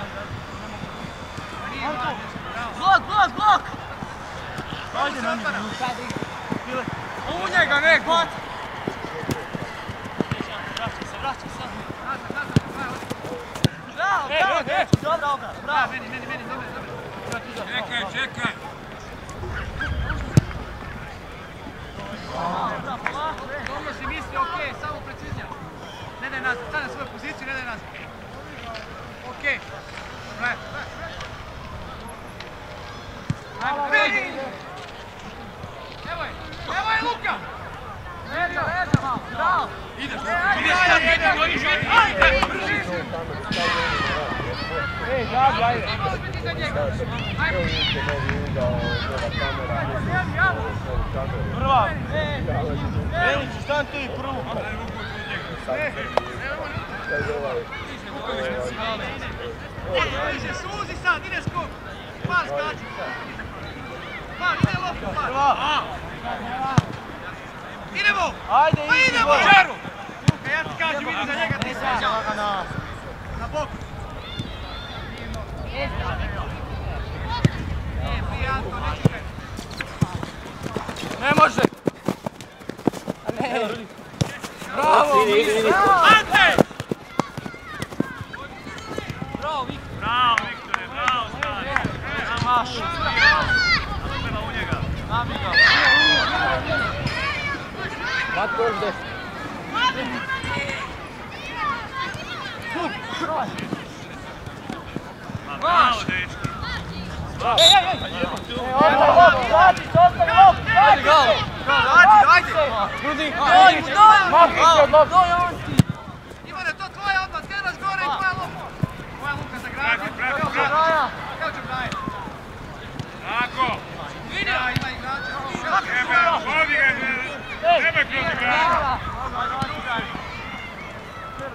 [SPEAKER 1] Blok, blok, blok.
[SPEAKER 2] Ajde, na njega.
[SPEAKER 1] U njega, ne, hvat. Vraća se, vraća se.
[SPEAKER 2] Nazad, nazad, nazad.
[SPEAKER 1] Bravo, bravo, dečko, dobra obrana, bravo.
[SPEAKER 2] Meni, meni, meni, dobro, dobro.
[SPEAKER 3] Čekaj, čekaj.
[SPEAKER 2] Dobro si misli, okej, samo precizija. Ne daj nazad, stane svoju poziciju, ne daj nazad. Okej. Bravo. Ajmo, vidi! Evo je, evo je Luka!
[SPEAKER 1] Veza, veza malo, bravo.
[SPEAKER 3] Ideš,
[SPEAKER 1] Ajde,
[SPEAKER 3] ideš,
[SPEAKER 1] ajde,
[SPEAKER 3] ideš,
[SPEAKER 1] ajde.
[SPEAKER 3] ideš, ajde, brži.
[SPEAKER 4] Ej, Gabi, ajde.
[SPEAKER 2] Ti možeš biti iza njega. Ajmo.
[SPEAKER 4] Prva. Beniću, stan ti prvu.
[SPEAKER 2] Bliže, suzi sad, ide skok. Par skači. Par, ide lopta, par.
[SPEAKER 4] Prva.
[SPEAKER 2] Idemo!
[SPEAKER 4] Ajde,
[SPEAKER 2] Pa
[SPEAKER 4] idi,
[SPEAKER 2] idemo!
[SPEAKER 4] gol.
[SPEAKER 2] Čeru! Luka, ja ti kažem, idi za njega, ti se.
[SPEAKER 4] Lagana.
[SPEAKER 2] Na bok. E, prijatno, ne čekaj.
[SPEAKER 4] Ne može. Ne. Bravo,
[SPEAKER 1] Idi, idi, idi.
[SPEAKER 3] Ante!
[SPEAKER 1] Bravo, Viktor.
[SPEAKER 3] Bravo, Viktore, bravo, stani.
[SPEAKER 1] Maš.
[SPEAKER 3] Treba u njega.
[SPEAKER 1] Nami ga.
[SPEAKER 4] Matko, još deset.
[SPEAKER 3] Ma, bravo, dečki.
[SPEAKER 1] Ej, ej, ej. Ej, vrati se, ostavi lop. Ajde, galo.
[SPEAKER 2] Ajde, ajde!
[SPEAKER 4] Rudi.
[SPEAKER 1] Doj, doj.
[SPEAKER 4] Makni se od lopta.
[SPEAKER 1] Doj, on ti.
[SPEAKER 2] Ivane, to tvoja odmah, skrenaš gore i tvoja lopta. Tvoja Luka za grad.
[SPEAKER 3] Prati, prati,
[SPEAKER 2] Evo
[SPEAKER 3] prati.
[SPEAKER 2] Braja. Evo će Braja.
[SPEAKER 3] Tako.
[SPEAKER 2] Braja ima igrača.
[SPEAKER 3] Jebe, vodi ga, jebe kroz igrača.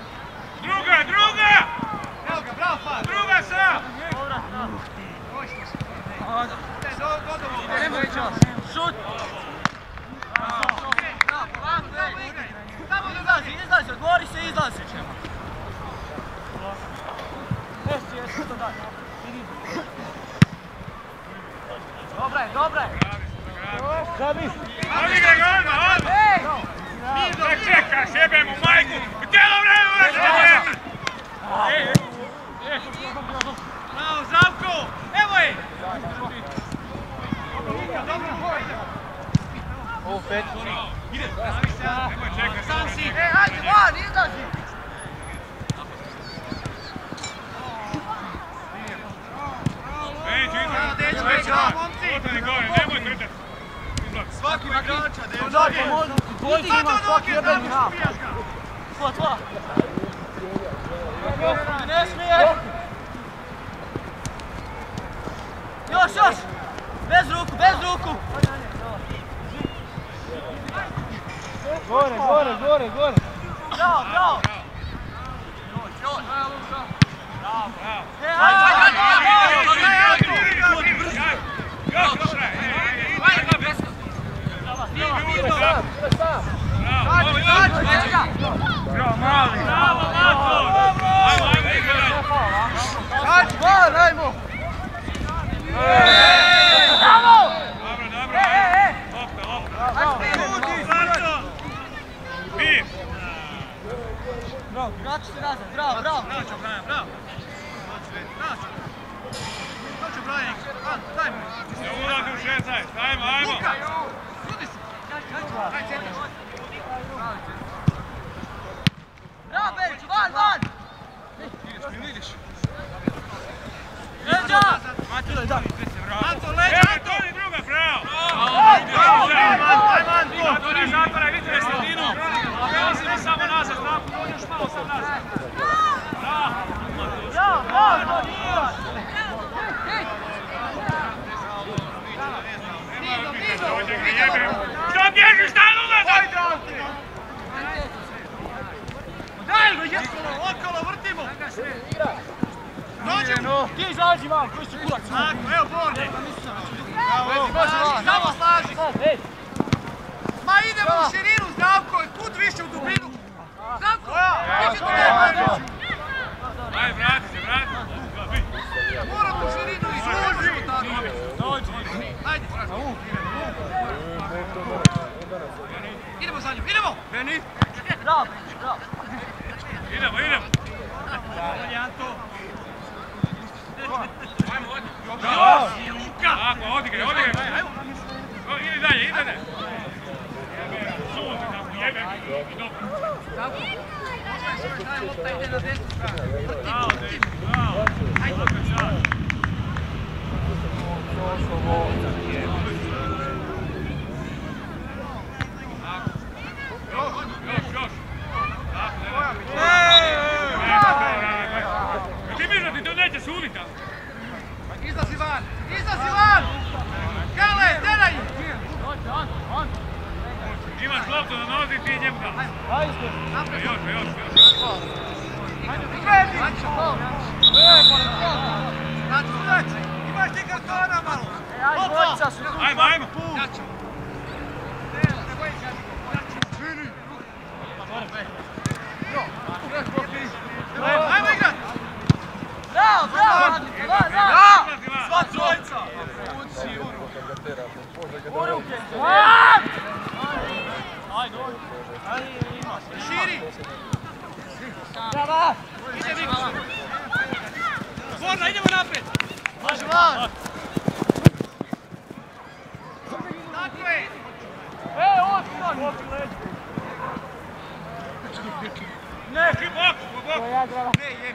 [SPEAKER 3] Druga, druga!
[SPEAKER 2] Evo ga, bravo, Fad.
[SPEAKER 3] Druga sam!
[SPEAKER 2] Došli
[SPEAKER 1] Šut! Samo izlazi, izlazi, odmori se i izlazi. Jesi, jesi, to daj. Dobra je, dobra je.
[SPEAKER 4] Zabi!
[SPEAKER 3] Odigraj ga odmah, odmah! Ček, čekaj, sjebem u majku! Tijelo vreme!
[SPEAKER 2] Bravo, Zdravko! Evo je!
[SPEAKER 4] Ovo pet.
[SPEAKER 3] Nemoj čekaj,
[SPEAKER 2] Sam si!
[SPEAKER 1] E, ajde, van, izlazi!
[SPEAKER 3] Neću,
[SPEAKER 2] Bravo,
[SPEAKER 3] izgled.
[SPEAKER 2] dečko, bravo, momci!
[SPEAKER 3] Otani gore, nemoj trtati. Izgled.
[SPEAKER 4] Svaki igrača, dečko.
[SPEAKER 1] Daj, pomozi, dvojki ima svaki jebeni rap. Tva, tva. Ne smije! Još, još! Bez ruku, bez ruku!
[SPEAKER 4] Gore, gore, gore, gore.
[SPEAKER 1] Bravo, bravo!
[SPEAKER 3] Bravo.
[SPEAKER 1] E, ajde, ajde, ajde!
[SPEAKER 3] Još, dobra je. Bravo, mali. Bravo, Marko. Ajmo, ajmo, igraj.
[SPEAKER 1] Ajde, van, ajmo! Bravo!
[SPEAKER 3] Dobro, dobro. Lopta, lopta. Marko. Mir.
[SPEAKER 1] Vraći se nazad, bravo, bravo!
[SPEAKER 2] Braćo, Brian, bravo! Braćo! Braćo, Brian, daj mu!
[SPEAKER 3] Ne ulazi u šesnaest, ajmo, ajmo.
[SPEAKER 2] Luka! Ljudi se! Daj, centar!
[SPEAKER 1] Bravo, Beriću, van, van!
[SPEAKER 2] Vidiš?
[SPEAKER 1] Leđa!
[SPEAKER 2] Anto, leđa,
[SPEAKER 3] Evo,
[SPEAKER 2] Anto!
[SPEAKER 3] to ni druga, bravo.
[SPEAKER 2] Bravo, ajmo, Anto!
[SPEAKER 3] To ne zatvaraj, vidite sredinu. Prelazimo samo nazad, Zdravko, dođi još malo sam nazad. Bravo.
[SPEAKER 1] Bravo, bravo, to nije!
[SPEAKER 3] Dođe ga jebem. Što bježiš, stan unazad?
[SPEAKER 2] Daj ga, jeskolo, okolo, vrtimo! Dođemo!
[SPEAKER 1] Ti izađi van, koji su kurac!
[SPEAKER 2] Tako, evo Borne!
[SPEAKER 1] Može,
[SPEAKER 2] Samo slaži!
[SPEAKER 1] ej!
[SPEAKER 2] Ma idemo u širinu, Zdravko, kud više u dubinu! Zdravko!
[SPEAKER 3] Aj, vrati se, vrati se.
[SPEAKER 2] Moramo u širinu i služimo tako!
[SPEAKER 3] Dođi.
[SPEAKER 2] Ajde! Idemo za njim, idemo! Beni!
[SPEAKER 1] Bravo, bravo!
[SPEAKER 3] Idemo, idemo.
[SPEAKER 2] Bolje, Anto!
[SPEAKER 3] Ajmo, odi. Bravo. Tako, odigraj, odigraj. O, idi dalje, idi dalje. Jebe, suzi tamo, jebe. Dobro.
[SPEAKER 2] Zdravko! Daj, lopta ide na desnu stranu!
[SPEAKER 3] Bravo, dečko, bravo. Ajde, sad. Još, još, još. Tako, ne. Ti misliš da ti to neće suditi tamo?
[SPEAKER 2] Izlazi van! Izlazi van! Kale, teraj!
[SPEAKER 3] Imaš loptu na nozi i ti njemu da.
[SPEAKER 4] Ajde.
[SPEAKER 3] Još, još, još.
[SPEAKER 2] Kreni! Znači, imaš ti kartona malo!
[SPEAKER 1] Ajde, dvojica su tu!
[SPEAKER 3] Ajmo, ajmo.
[SPEAKER 2] Jačo! Ne boji se, ajmo igrat!
[SPEAKER 1] Bravo, bravo! Van, van!
[SPEAKER 3] Sva
[SPEAKER 2] trojica!
[SPEAKER 1] U ruke! Ajde,
[SPEAKER 2] Širi!
[SPEAKER 1] bravo!
[SPEAKER 2] Ide Viks! Borna, idemo napred!
[SPEAKER 1] Može van!
[SPEAKER 2] Tako je!
[SPEAKER 1] E, osman!
[SPEAKER 3] Ne, ki bok, bok.
[SPEAKER 2] Ne, je!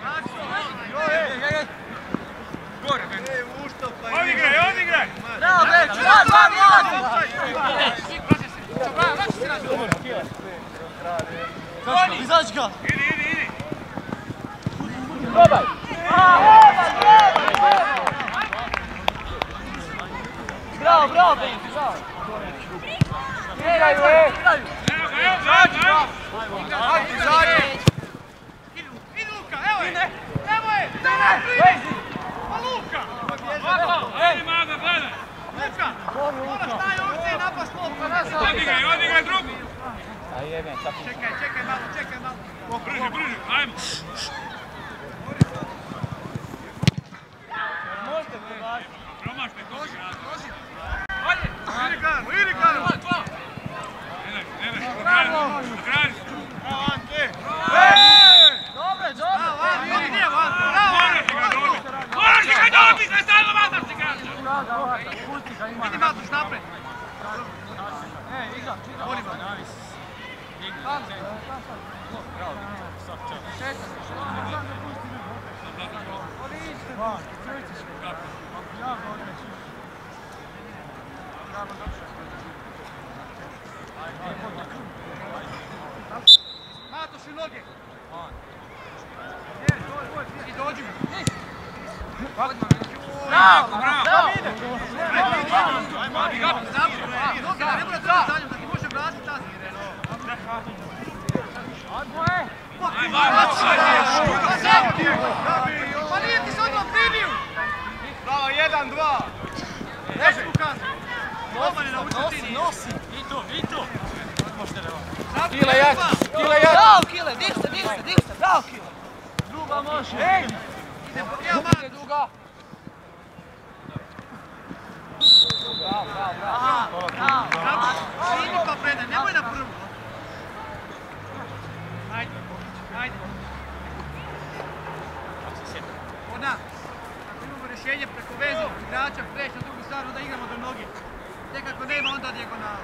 [SPEAKER 3] Gore, meni. Odigraj, odigraj.
[SPEAKER 1] Bravo, Beriću, van, van, van!
[SPEAKER 2] Vraći se nađe!
[SPEAKER 1] Izađi ga!
[SPEAKER 3] Idi, idi, idi.
[SPEAKER 4] Probaj.
[SPEAKER 1] Bravo, bravo, Beriću, bravo! Igraju, e! Igraju!
[SPEAKER 3] Evo ga, evo ga, ajmo.
[SPEAKER 2] Ajde, izađi! Idi Luka, evo je! Evo je!
[SPEAKER 1] Vezi!
[SPEAKER 2] Pa Luka!
[SPEAKER 3] Edi, Maga, gledaj.
[SPEAKER 2] Čekaj, čekaj malo, čekaj malo.
[SPEAKER 3] Brže, brže, ajmo.
[SPEAKER 4] Možete prebaciti.
[SPEAKER 3] Promaštaj, koži radi.
[SPEAKER 2] Ajde, idi Karlo, idi Karlo.
[SPEAKER 3] Ne daj, ne daj, dokradi, dokradi.
[SPEAKER 4] Bravo, Ante!
[SPEAKER 1] Dobre, dobre!
[SPEAKER 2] Bravo, Ante, nije Ante, bravo!
[SPEAKER 3] Moraš ga dobiti! Moraš ga dobiti, ne stavno vataš se gađa!
[SPEAKER 2] Vidi Matuš napred.
[SPEAKER 1] E, igra, igra.
[SPEAKER 2] Voli Matuš. Matuš i noge. I dođi mu.
[SPEAKER 1] Bravo,
[SPEAKER 3] Bravo!
[SPEAKER 1] bravo!
[SPEAKER 2] Noge, ne mora treba za njom, da ti može vratiti tazir. Pa nije ti se odmah primio!
[SPEAKER 4] Bravo, jedan, dva!
[SPEAKER 2] Neću mu kazati. Odmah ne naučio ti nije.
[SPEAKER 1] Nosi! I tu, i tu!
[SPEAKER 4] Kile jači, kile jači!
[SPEAKER 1] Bravo, Kile, dig se, dig se, dig se, bravo, Kile! Druga može! Ej!
[SPEAKER 2] Idemo, evo Matuš.
[SPEAKER 1] Druga! Bravo, bravo, bravo!
[SPEAKER 2] Bravo, idi pa predaj, nemoj na prvu. Ajde, ajde. Ona, ako imamo rješenje preko veze igrača, preći na drugu stranu, da igramo do noge. Tek ako nema, onda dijagonala.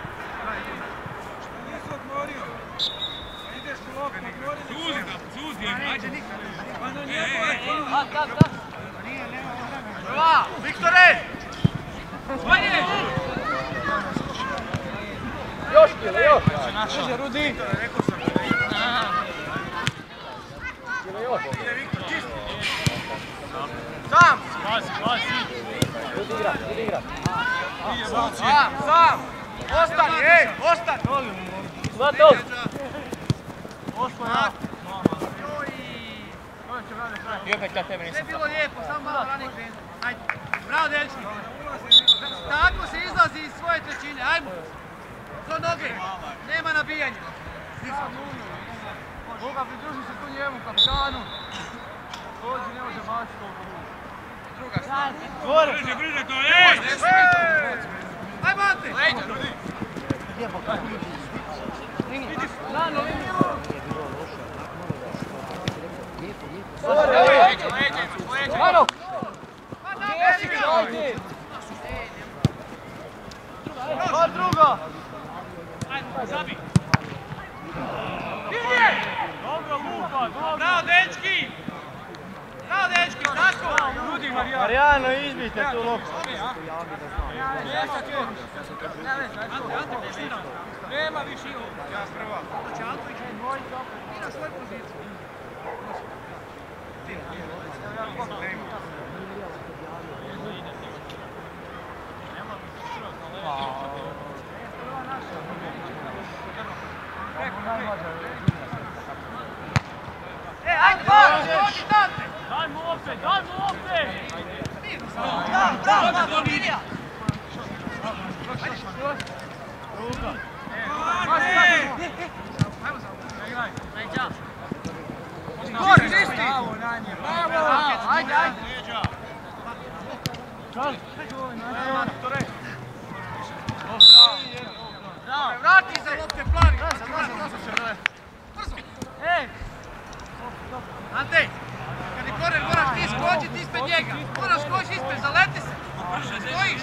[SPEAKER 4] Nisi odmorio. Ideš u loptu, odmori.
[SPEAKER 3] Suzi da, suzi,
[SPEAKER 2] Pa neće
[SPEAKER 3] ajde.
[SPEAKER 2] nikad.
[SPEAKER 4] Pa na
[SPEAKER 3] E,
[SPEAKER 4] njemu
[SPEAKER 3] e,
[SPEAKER 4] je to.
[SPEAKER 1] Da, da, da!
[SPEAKER 2] Pa nije, nema vremena.
[SPEAKER 1] Prva!
[SPEAKER 2] Viktore! Bolje!
[SPEAKER 1] Još, Kile, još!
[SPEAKER 4] Može, Rudi.
[SPEAKER 1] Sam!
[SPEAKER 4] Pazi, pazi.
[SPEAKER 1] Sam, sam!
[SPEAKER 4] Ostani, ej, ostani.
[SPEAKER 1] Zlato!
[SPEAKER 4] Ostani.
[SPEAKER 2] Joj!
[SPEAKER 1] I opet ja tebe
[SPEAKER 2] Sve
[SPEAKER 1] nisam
[SPEAKER 2] je bilo lijepo, samo malo ranije krenuti. Ajde, bravo dečki. Tako se izlazi iz svoje trećine, ajmo. Do noge, nema nabijanja.
[SPEAKER 1] Boga, pridruži se tu njemu, kapitanu! Dođi, ne može baciti ovo.
[SPEAKER 2] Druga strana.
[SPEAKER 4] Gore.
[SPEAKER 3] Brže, brže to, ej!
[SPEAKER 2] Ajmo Ante!
[SPEAKER 1] Lano, liniju! Lano! Gdje si ovdje? Dva druga!
[SPEAKER 3] Zabi!
[SPEAKER 4] Dobro, Luka, dobro.
[SPEAKER 2] Bravo dečki! Bravo dečki, tako!
[SPEAKER 4] Ljudi, Marijano, izbijte tu loptu.
[SPEAKER 2] Nema više ovo. Ja prva. Znači Antović i na svoju poziciju. E, ajde, dođi Dante!
[SPEAKER 4] Daj mu opet, daj mu opet.
[SPEAKER 1] Da, da, da, Dominija!
[SPEAKER 4] Ruka.
[SPEAKER 2] Ajmo samo.
[SPEAKER 1] Gori, isti!
[SPEAKER 4] Bravo, na nje.
[SPEAKER 1] Bravo! Ajde, ajde!
[SPEAKER 4] Čali.
[SPEAKER 2] Vrati za lopte plavi. Brzo.
[SPEAKER 1] Ej!
[SPEAKER 2] Ante, kad je koren moraš ti skočiti ispred njega. Moraš skočiti ispred, zaleti se. Stojiš.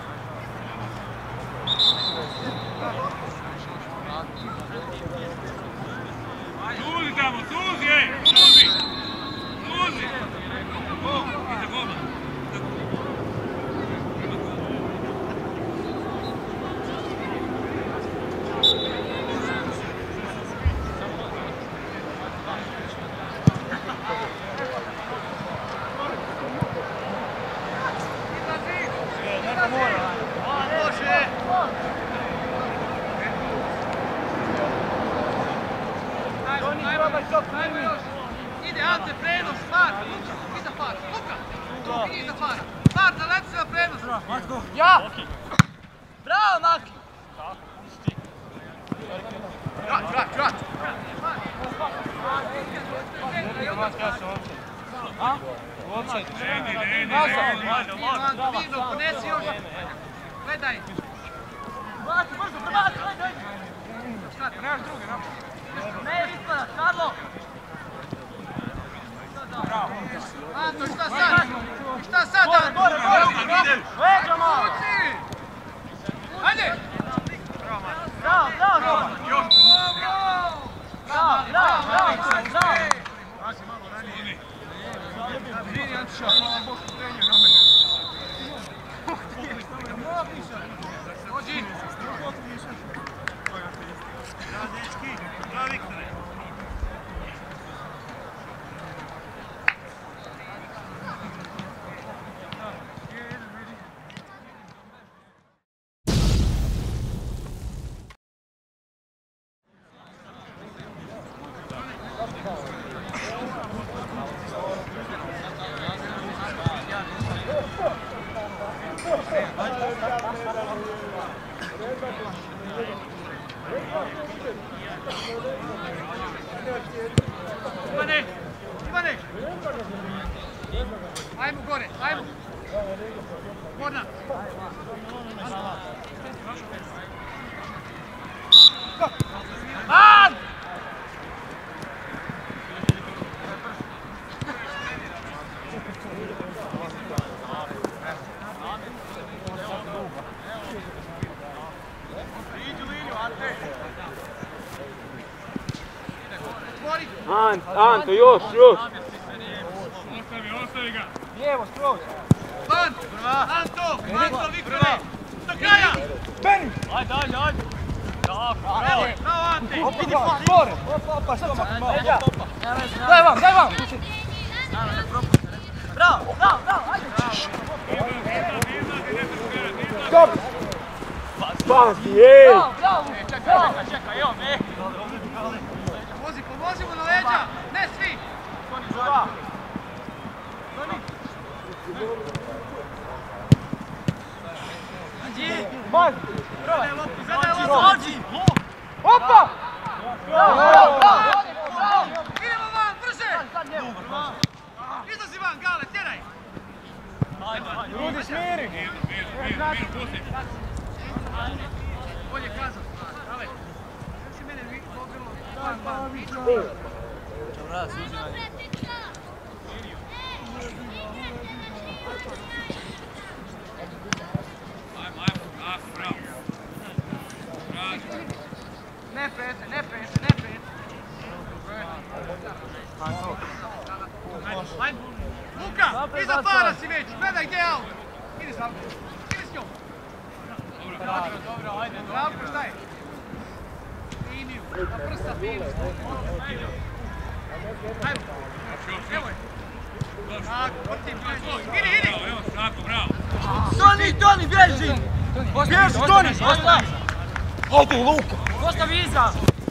[SPEAKER 3] Suzi tamo, suzi, ej! Suzi! Suzi! Iza goma.
[SPEAKER 2] Može. Ajmo, ajmo još. Ide Ante, prenos, far. Iza fara. Luka. Idi iza fara. Far, zaleti se na prenos.
[SPEAKER 1] Ja! Bravo, Maki!
[SPEAKER 2] Vrat, vrat, vrat!
[SPEAKER 3] Ne, ne, ne, ne,
[SPEAKER 2] Mirno, ponesi još! Gledaj!
[SPEAKER 1] Baci, brzo, prebaci, ajde, ajde!
[SPEAKER 2] Nemaš druge, nemaš.
[SPEAKER 1] Ne, ispada, Karlo!
[SPEAKER 2] Anto, šta sad? Šta sad?
[SPEAKER 1] Gore, gore, gore! Leđa malo!
[SPEAKER 2] Uci! Ajde!
[SPEAKER 1] Bravo, bravo, bravo! Bravo, bravo, bravo, bravo!
[SPEAKER 2] Vidi, Antiša, hvala Bogu, trenje na mene. Dođi!
[SPEAKER 3] Bravo, Viktore.
[SPEAKER 2] Ivane! Ivane! Ajmo gore, ajmo! Gorna!
[SPEAKER 1] An!
[SPEAKER 4] Ant, Anto, još, još!
[SPEAKER 3] Ostavi, ostavi ga.
[SPEAKER 1] Lijevo, skroz!
[SPEAKER 2] Van! Anto! Anto, Viktore! Do kraja!
[SPEAKER 1] Beni! Ajde, ajde, ajde! Bravo, bravo!
[SPEAKER 2] Bravo, Ante!
[SPEAKER 1] Opet je gore! Opa, opa, stopa! Leđa! Daj vam, daj vam! Bravo, bravo, bravo, ajde!
[SPEAKER 4] Stop! Spasi, jej!
[SPEAKER 1] Bravo, bravo! Čekaj, čekaj, evo me!
[SPEAKER 2] Pomozi, pomozi mu na leđa! Ne svi!
[SPEAKER 1] Toni, zuba! Toni! Anđi!
[SPEAKER 4] Maz!
[SPEAKER 1] Probaj!
[SPEAKER 2] Zadaj loptu!
[SPEAKER 1] Anđi! Opa! Bravo, bravo, bravo!
[SPEAKER 2] Idemo van, brže!
[SPEAKER 1] Sad njemu!
[SPEAKER 2] Izlazi van, Gale, tjeraj!
[SPEAKER 1] Ajde, ajde!
[SPEAKER 4] Ljudi, smiri!
[SPEAKER 3] Mirno, mirno, mirno, mirno, pusti.
[SPEAKER 2] Bolje kazao. Gale. Još si mene pogrilo. Van, van.
[SPEAKER 1] Dobra, suzi na njegu.
[SPEAKER 3] Ajmo, ajmo, tako, bravo. Bravo.
[SPEAKER 2] Ne pete, ne pete, ne pete. Ajde. Luka, iza para si već. Gledaj gdje je aut. Idi sam. Idi s njom.
[SPEAKER 1] Dobro, dobro, ajde,
[SPEAKER 2] Zdravko, šta je? Liniju, na prsta finu. Ajmo. Evo je. Tako, vrtim. Idi, idi.
[SPEAKER 3] Bravo, evo, tako, bravo.
[SPEAKER 1] Toni, Toni, bježi! Bježi, Toni! Ostavi!
[SPEAKER 4] Ajde, Luka!
[SPEAKER 1] Ostavi iza!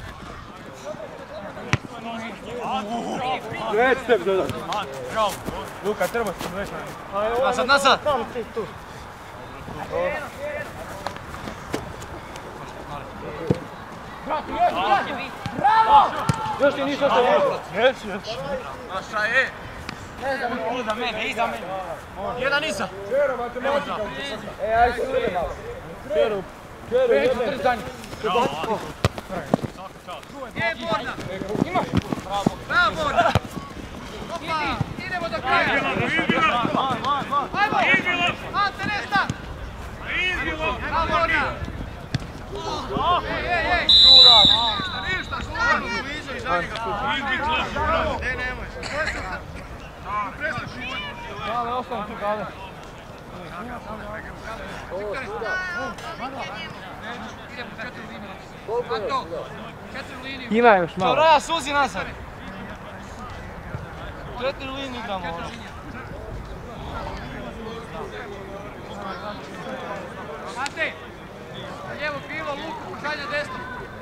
[SPEAKER 4] Već tebi dodam.
[SPEAKER 1] Bravo!
[SPEAKER 4] Luka, treba se već.
[SPEAKER 1] Nazad, nazad!
[SPEAKER 4] Tamo ti tu.
[SPEAKER 1] Bravo!
[SPEAKER 4] Još ti nisu ostalo. Neću još.
[SPEAKER 1] Naša je! Iza mene, iza mene! Jedan iza!
[SPEAKER 4] Čero, matematika. E, ajde se uvijek malo. Čero, Čero, jedan.
[SPEAKER 2] Gdje je Borna?
[SPEAKER 1] Imaš! Bravo!
[SPEAKER 2] Bravo, Borna! Opa, idemo do kraja.
[SPEAKER 3] Izbilo,
[SPEAKER 1] Van, van, van!
[SPEAKER 2] Ajmo!
[SPEAKER 3] izbilo,
[SPEAKER 2] Ante, ne stan!
[SPEAKER 3] izbilo.
[SPEAKER 2] Bravo, Borna! Ej, ej, ej! Ništa, ništa, šuvarno, blizu i žali ga.
[SPEAKER 3] Izbilo, bravo.
[SPEAKER 2] Ne, nemoj. Presluši.
[SPEAKER 4] Gale, ostane tu, Gale.
[SPEAKER 2] Idemo u četiri liniju. Anto, četiri liniju.
[SPEAKER 4] Ima još malo.
[SPEAKER 1] Dobra, suzi nazad! Četiri linije igramo ono.
[SPEAKER 2] Ante, lijevo krilo, Luku, pošalje desno.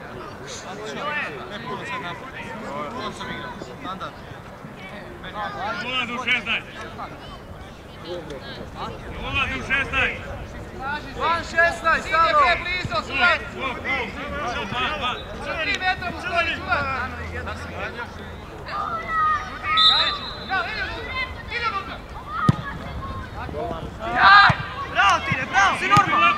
[SPEAKER 1] On sam igrao. Standard.
[SPEAKER 3] Nula do šesnaest. Nula do šesnaest.
[SPEAKER 2] Traži vanš, šesnaest, stalo! Sidi blizu, svet! Tri metra mu stoji, čuvaj!
[SPEAKER 1] Bravo Tine, bravo, si normalno!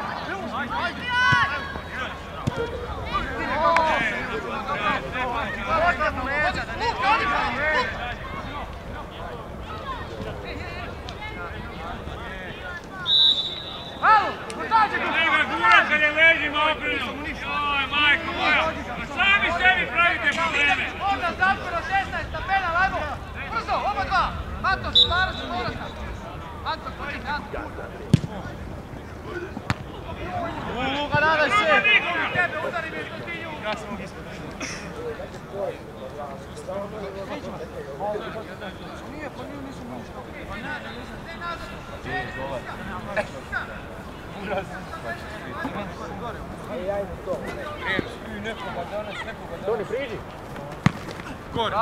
[SPEAKER 2] Alo, potađe ga!
[SPEAKER 3] Njega gura kad je leđima okrenu. Joj, majko moja. Sami sebi pravite probleme.
[SPEAKER 2] Onda zatvora šesnaest, penal, ajmo! Brzo, oba dva! Anton, stvaraš se povratak! Anton, počekaj, Anton!
[SPEAKER 1] Luka, nadaj se!
[SPEAKER 2] Tebe, udari mi što ti nju!
[SPEAKER 1] Ja sam ovdje ispred.
[SPEAKER 2] Nije, pa nije, nisam ništa. Ne, nazad!
[SPEAKER 4] Toni, priđi!
[SPEAKER 1] Gore!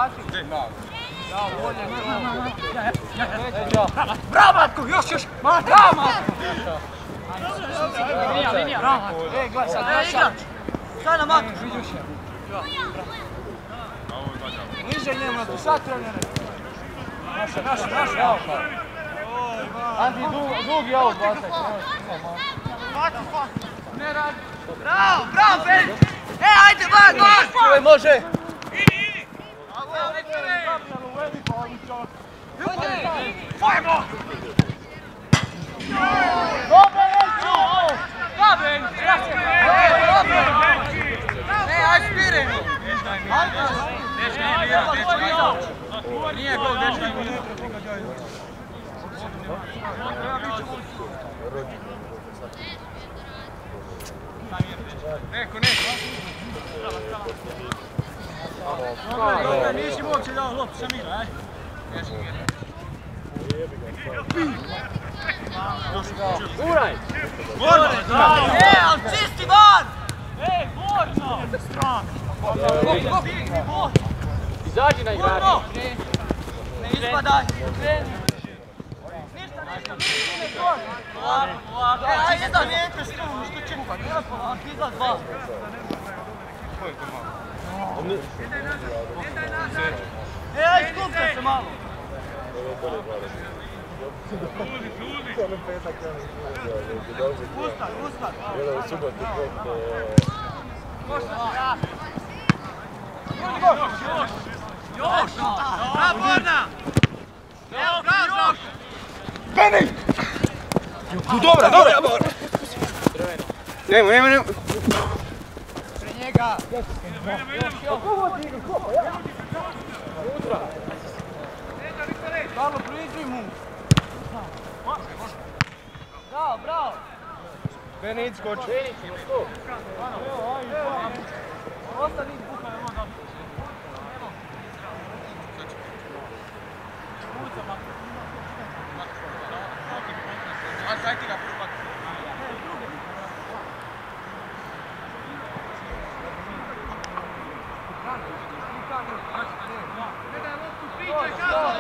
[SPEAKER 2] Bravo, Matko, još, još! Bravo, Matko!
[SPEAKER 1] Linija, linija! Ej, gledaj sad, gledaj sad! Sad na Matko!
[SPEAKER 2] Niže njemu, tu sad trenere!
[SPEAKER 1] Naša, naša, naša! Anti, dugi ovo basaj!
[SPEAKER 2] Ne radi!
[SPEAKER 1] Bravo, bravo, Feli! E, ajde, van, van! Čuvaj, može!
[SPEAKER 3] Idi, idi!
[SPEAKER 2] Fajmo!
[SPEAKER 1] Dobre, Elčo! Dobre! Ne, aj spire! Nije gol, dečka nije gol. Neko, neko. Dobro, nisi uopće dao loptu, sam igra, aj.
[SPEAKER 4] Uraj!
[SPEAKER 1] E, ali čisti van! Ej, borno! Stran!
[SPEAKER 4] Izađi na igrača!
[SPEAKER 1] Ne ispadaj! Ništa, ništa, ništa! E, ajde da vijete s tom, što će kupat, nema polak, izlaz van! E, aj skupite se malo! Ustan, ustan! Još! Bravo, Borna! Evo, bravo!
[SPEAKER 4] Beni! Dobra, dobra! Nemo, nemo, nemo!
[SPEAKER 1] Pre njega!
[SPEAKER 2] Karlo, priđi mu!
[SPEAKER 1] Bravo, bravo!
[SPEAKER 4] Beni, idi skoči!
[SPEAKER 1] Ostani buka, evo da. Daj ti ga prvo.
[SPEAKER 2] Gledaj loptu, pričaj, Karlo!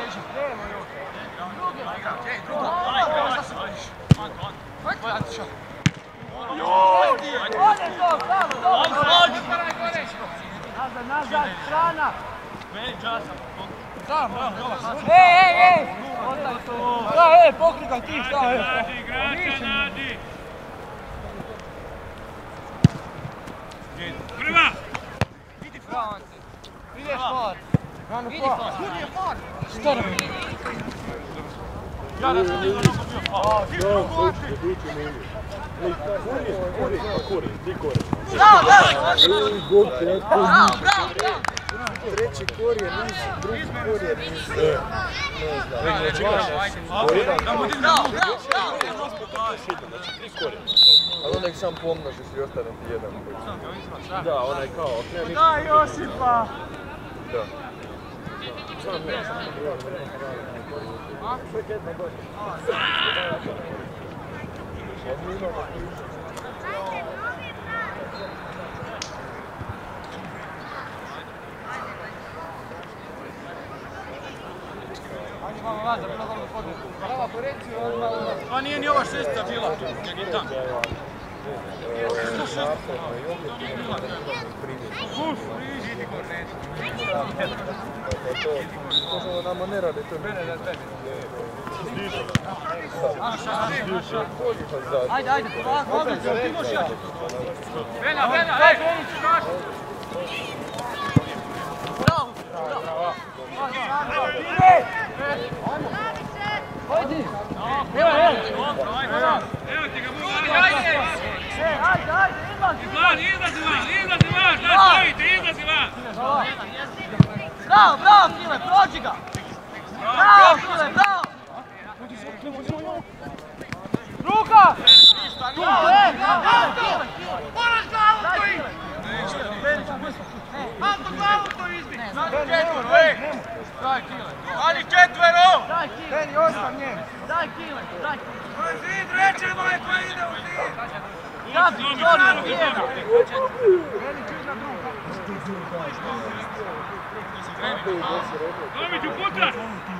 [SPEAKER 1] Ode to, bravo, dobro!
[SPEAKER 2] Nazad, nazad, strana!
[SPEAKER 1] Ej, ej, ej! Ostaj to! Da, ej, pokrikaj ti, da, ej!
[SPEAKER 3] Nađi, igrača, nađi! Prva!
[SPEAKER 1] Idi far! Ideš far! Idi far!
[SPEAKER 2] Kud je far?
[SPEAKER 1] Što nam je? Ja ne sam nigo nogo bio far! Ti mnogo oči! Bravo, bravo! Bravo, bravo, bravo!
[SPEAKER 4] Treći korijen niz, drugi korijen niz. Ne znam,
[SPEAKER 1] Bravo, bravo, bravo!
[SPEAKER 4] ali onak sam pomnožiš i ostane ti jedan. Da, onaj kao, ok, nema ništa.
[SPEAKER 1] Daj Josipa!
[SPEAKER 4] Da. Sam ne, sam
[SPEAKER 1] Ajde,
[SPEAKER 2] Nazad, bilo dobro podne. Prava korekcija, odmah ulaz.
[SPEAKER 1] Pa nije ni ova šestica bila tu, kak je tam.
[SPEAKER 2] Idi kornet.
[SPEAKER 4] To nama ne radi, to je mene da tebi.
[SPEAKER 1] Ajde, ajde, polako, ti možeš jače.
[SPEAKER 2] Venja, Venja, ej!
[SPEAKER 1] Bravo, bravo. Ajde! Evo, evo!
[SPEAKER 3] Evo ti ga, mogu
[SPEAKER 2] Ajde!
[SPEAKER 1] Ajde, ajde, izlazi!
[SPEAKER 3] Izlazi, izlazi van, izlazi van, šta stojite, izlazi van!
[SPEAKER 1] Bravo, bravo, Kile, prođi ga! Bravo, Kile, bravo! Ruka! Bravo, e, bravo, Kile!
[SPEAKER 2] Moraš glavu to
[SPEAKER 1] Kile!
[SPEAKER 2] Anto, glavu to izbi!
[SPEAKER 1] Daj četvero, ej! Daj Kile! Ani četvero! Daj Kile!
[SPEAKER 4] Meni osam njem.
[SPEAKER 1] Daj Kile, daj Kile!
[SPEAKER 2] To je zid, rečemo je koji ide u zid!
[SPEAKER 1] Ja bi stvorio vijena!
[SPEAKER 3] Tomiću, pucaš!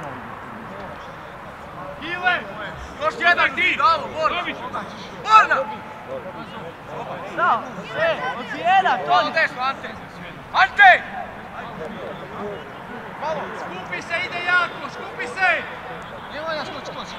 [SPEAKER 2] Kile! Još jedan ti!
[SPEAKER 3] Tomiću!
[SPEAKER 2] Borna!
[SPEAKER 1] Bravo, e, od vijena, to
[SPEAKER 2] Malo
[SPEAKER 1] je!
[SPEAKER 2] desno, Ante! Ante! Malo, skupi se, ide jako, skupi se!
[SPEAKER 1] Nemoj da skoči, skoči!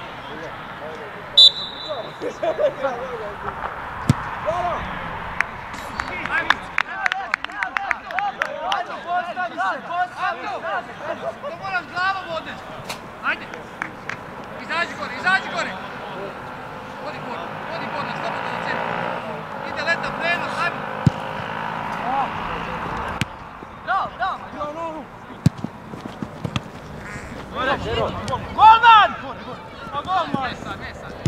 [SPEAKER 1] Ajde, postavi se, postavi se!
[SPEAKER 2] To moraš glavom odnesti! Ajde! Izađi gore, izađi gore! Vodi gore, vodi gore, slobodno na centru! Ide leta prenos, ajmo!
[SPEAKER 1] Bravo, bravo! Golman! Pa golman!
[SPEAKER 2] Ne sad, ne sad!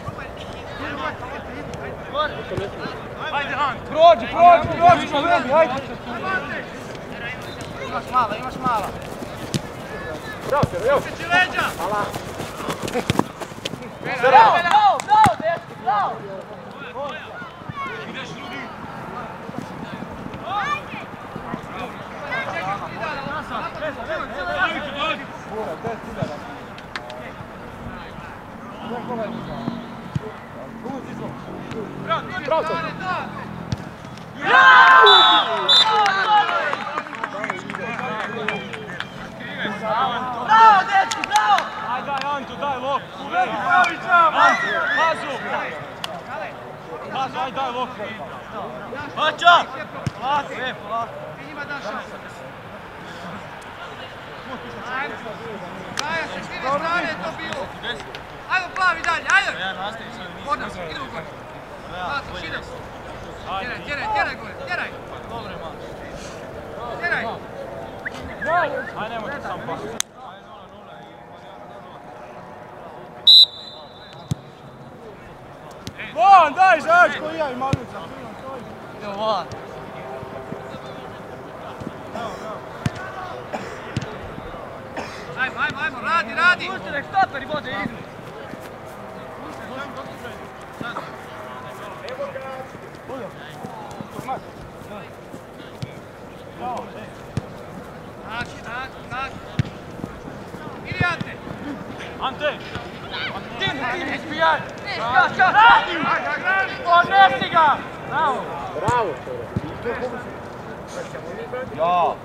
[SPEAKER 1] Ajde, Ant!
[SPEAKER 4] Prođi, prođi, prođi, prođi, ajde.
[SPEAKER 1] Imaš mala, imaš mala.
[SPEAKER 4] Bravo, evo.
[SPEAKER 2] Seći leđa!
[SPEAKER 1] Bravo, bravo, bravo, dečki, bravo!
[SPEAKER 3] Ideš, ljudi! Tomiću, dolazi!
[SPEAKER 4] Bora, deset hiljada.
[SPEAKER 2] Bravo, to!
[SPEAKER 1] Bravo, dečki, bravo!
[SPEAKER 3] Ajde, daj, Anto, daj loptu!
[SPEAKER 2] Uvedi Pavića!
[SPEAKER 3] Hazu! Hazu, ajde, daj loptu!
[SPEAKER 1] Bača! Polako, e, polako.
[SPEAKER 2] Ti njima daš šansu. Ajde. Daja se s njene strane je to bilo. Ajmo plavi dalje, ajde!
[SPEAKER 1] Ja nastavim sve nisam.
[SPEAKER 2] Kod nas, idemo gore. Lato, šidem. Tjeraj, tjeraj, tjeraj gore, tjeraj.
[SPEAKER 1] Dobro je malo.
[SPEAKER 2] Tjeraj.
[SPEAKER 3] Ajde, nemoj to sam pa.
[SPEAKER 4] Von, daj, zađi, koji ja i Maglica.
[SPEAKER 1] Idemo van.
[SPEAKER 2] Ajmo, ajmo, ajmo, radi, radi.
[SPEAKER 1] Pusti nek stoperi vode idu.
[SPEAKER 2] Naći, naći, naći. Idi, Ante.
[SPEAKER 3] Ante!
[SPEAKER 1] Ti, ti, izbijaj! Ška, ška, ška! Odnesi ga! Bravo!
[SPEAKER 4] Bravo, ja.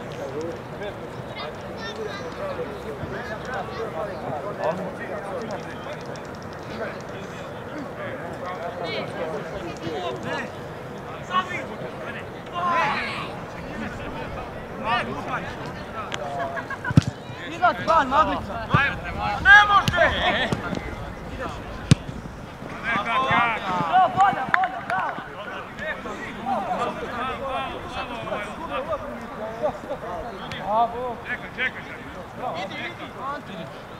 [SPEAKER 1] Izlaz van, Maglica! Ne može! Bravo, bolja, bolja, bravo!
[SPEAKER 3] Čekaj, čekaj sad.
[SPEAKER 1] Idi, idi, Ante!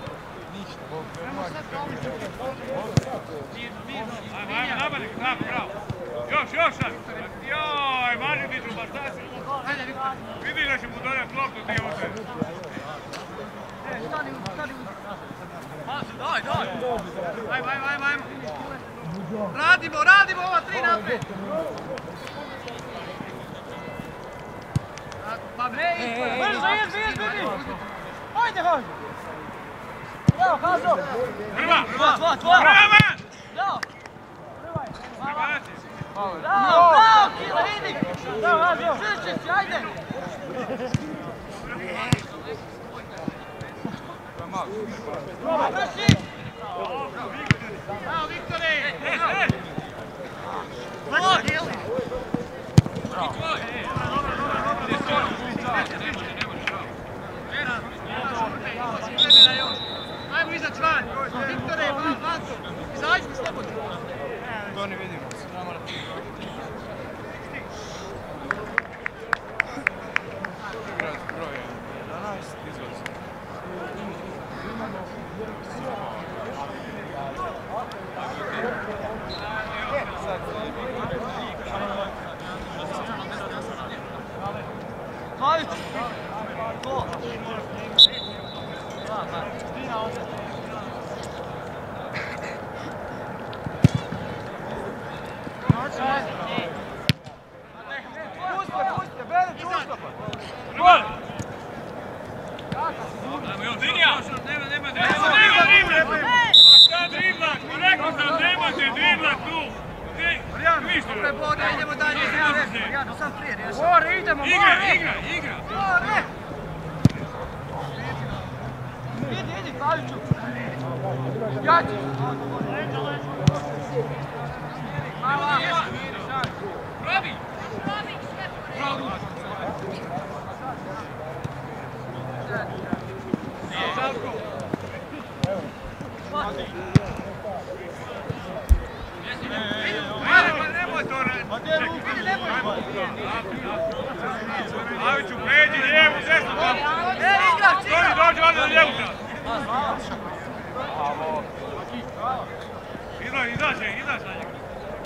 [SPEAKER 3] Ajmo, ajmo, nabali, tako, bravo. Još, još sad. Joj, maži dižu, ba šta si?
[SPEAKER 2] Ajde, Viktor.
[SPEAKER 3] Vidi da će mu donijeti loptu, ti je ovdje.
[SPEAKER 1] E, stani, stani.
[SPEAKER 2] Mazi, daj, daj. Ajmo, ajmo, ajmo, ajmo. Radimo, radimo ova tri naprijed. Pa ne,
[SPEAKER 1] Brzo, izbi, izbi, izbi! Ajde, hajde! Bravo, Hazo!
[SPEAKER 3] Prva!
[SPEAKER 1] Tvoja, tvoja, tvoja!
[SPEAKER 3] Prva!
[SPEAKER 1] Bravo!
[SPEAKER 3] Prebaci!
[SPEAKER 1] Bravo, bravo, Kile, idi! Bravo, Hazo! Češće si, ajde! Vrši!
[SPEAKER 2] Bravo, Viktore!
[SPEAKER 1] Bravo, Kile!
[SPEAKER 2] Ajmo izaći van! Viktore, van, Vanko! Izađite slobodno!
[SPEAKER 4] To ne vidimo. Broj jedanaest, izvod.
[SPEAKER 1] Pavić! To! Puste, puste, Benić, ustopa!
[SPEAKER 3] Prva! Ajmo još, Dinja! Nema, nema, nema, nema dribla! Šta dribla? Rekao sam, nemate dribla tu!
[SPEAKER 2] Preboda, idemo dalje!
[SPEAKER 1] Ja sam prije riješao.
[SPEAKER 2] More, idemo,
[SPEAKER 3] Igra,
[SPEAKER 2] more!
[SPEAKER 3] igra, igra!
[SPEAKER 2] More!
[SPEAKER 1] Idi, idi, Paviću! Jači! Mala!
[SPEAKER 3] Probi! Nemoj to raditi! Paviću, pređi lijevu, desnu!
[SPEAKER 1] E, igrač,
[SPEAKER 3] Toni, dođi ovdje na lijevu stranu! Izlazi, izađe, izađe na njega!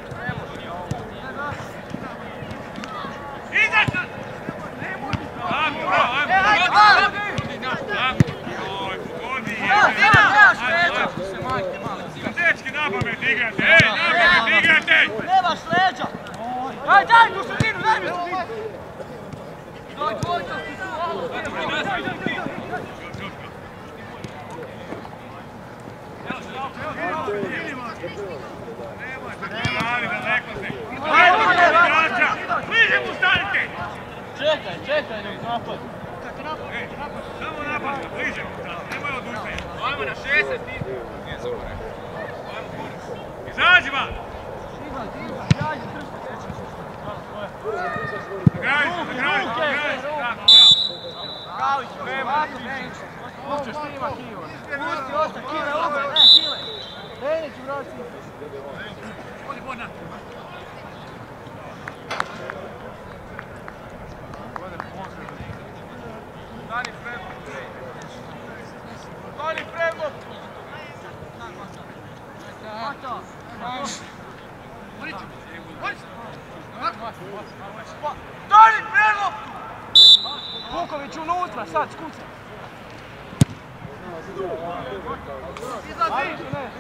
[SPEAKER 3] Izađe! Tako, bravo, ajmo!
[SPEAKER 1] E, ajde,
[SPEAKER 3] Tako, joj, pogodi je!
[SPEAKER 1] Nemaš leđa!
[SPEAKER 3] Dečki, napamet igrate, ej, napamet igrate!
[SPEAKER 1] Nemaš leđa! Aj, daj mi u sredinu, daj mi u sredinu! Doj, dvojča si tu, alo!
[SPEAKER 3] Nemojte se radi, daleko se! Daleko se igrača! Bliže mu stanite!
[SPEAKER 1] Čekaj, čekaj, nek napad.
[SPEAKER 3] Ej, samo napad, bliže mu stanite, nemoj odustajati! Ajmo na šesnaest ti! Nije super, ne? Izađi van!
[SPEAKER 1] Jađi, tršite, kreće.
[SPEAKER 3] Zagravić, zagravić, zagravić! Tako, bravo!
[SPEAKER 1] Pravić, Benić. Ućeš ti ima Kiva. Pusti osta, Kile, ugoj, ne, Kile. Benić, vraci.
[SPEAKER 2] Odi, Borna!
[SPEAKER 1] Dani Fremov. Dani Fremov. Mata.
[SPEAKER 2] Boriću! Boriću! Ovako!
[SPEAKER 1] Dani Fremov! Vuković unutra, sad, skuca.
[SPEAKER 2] Izlazi!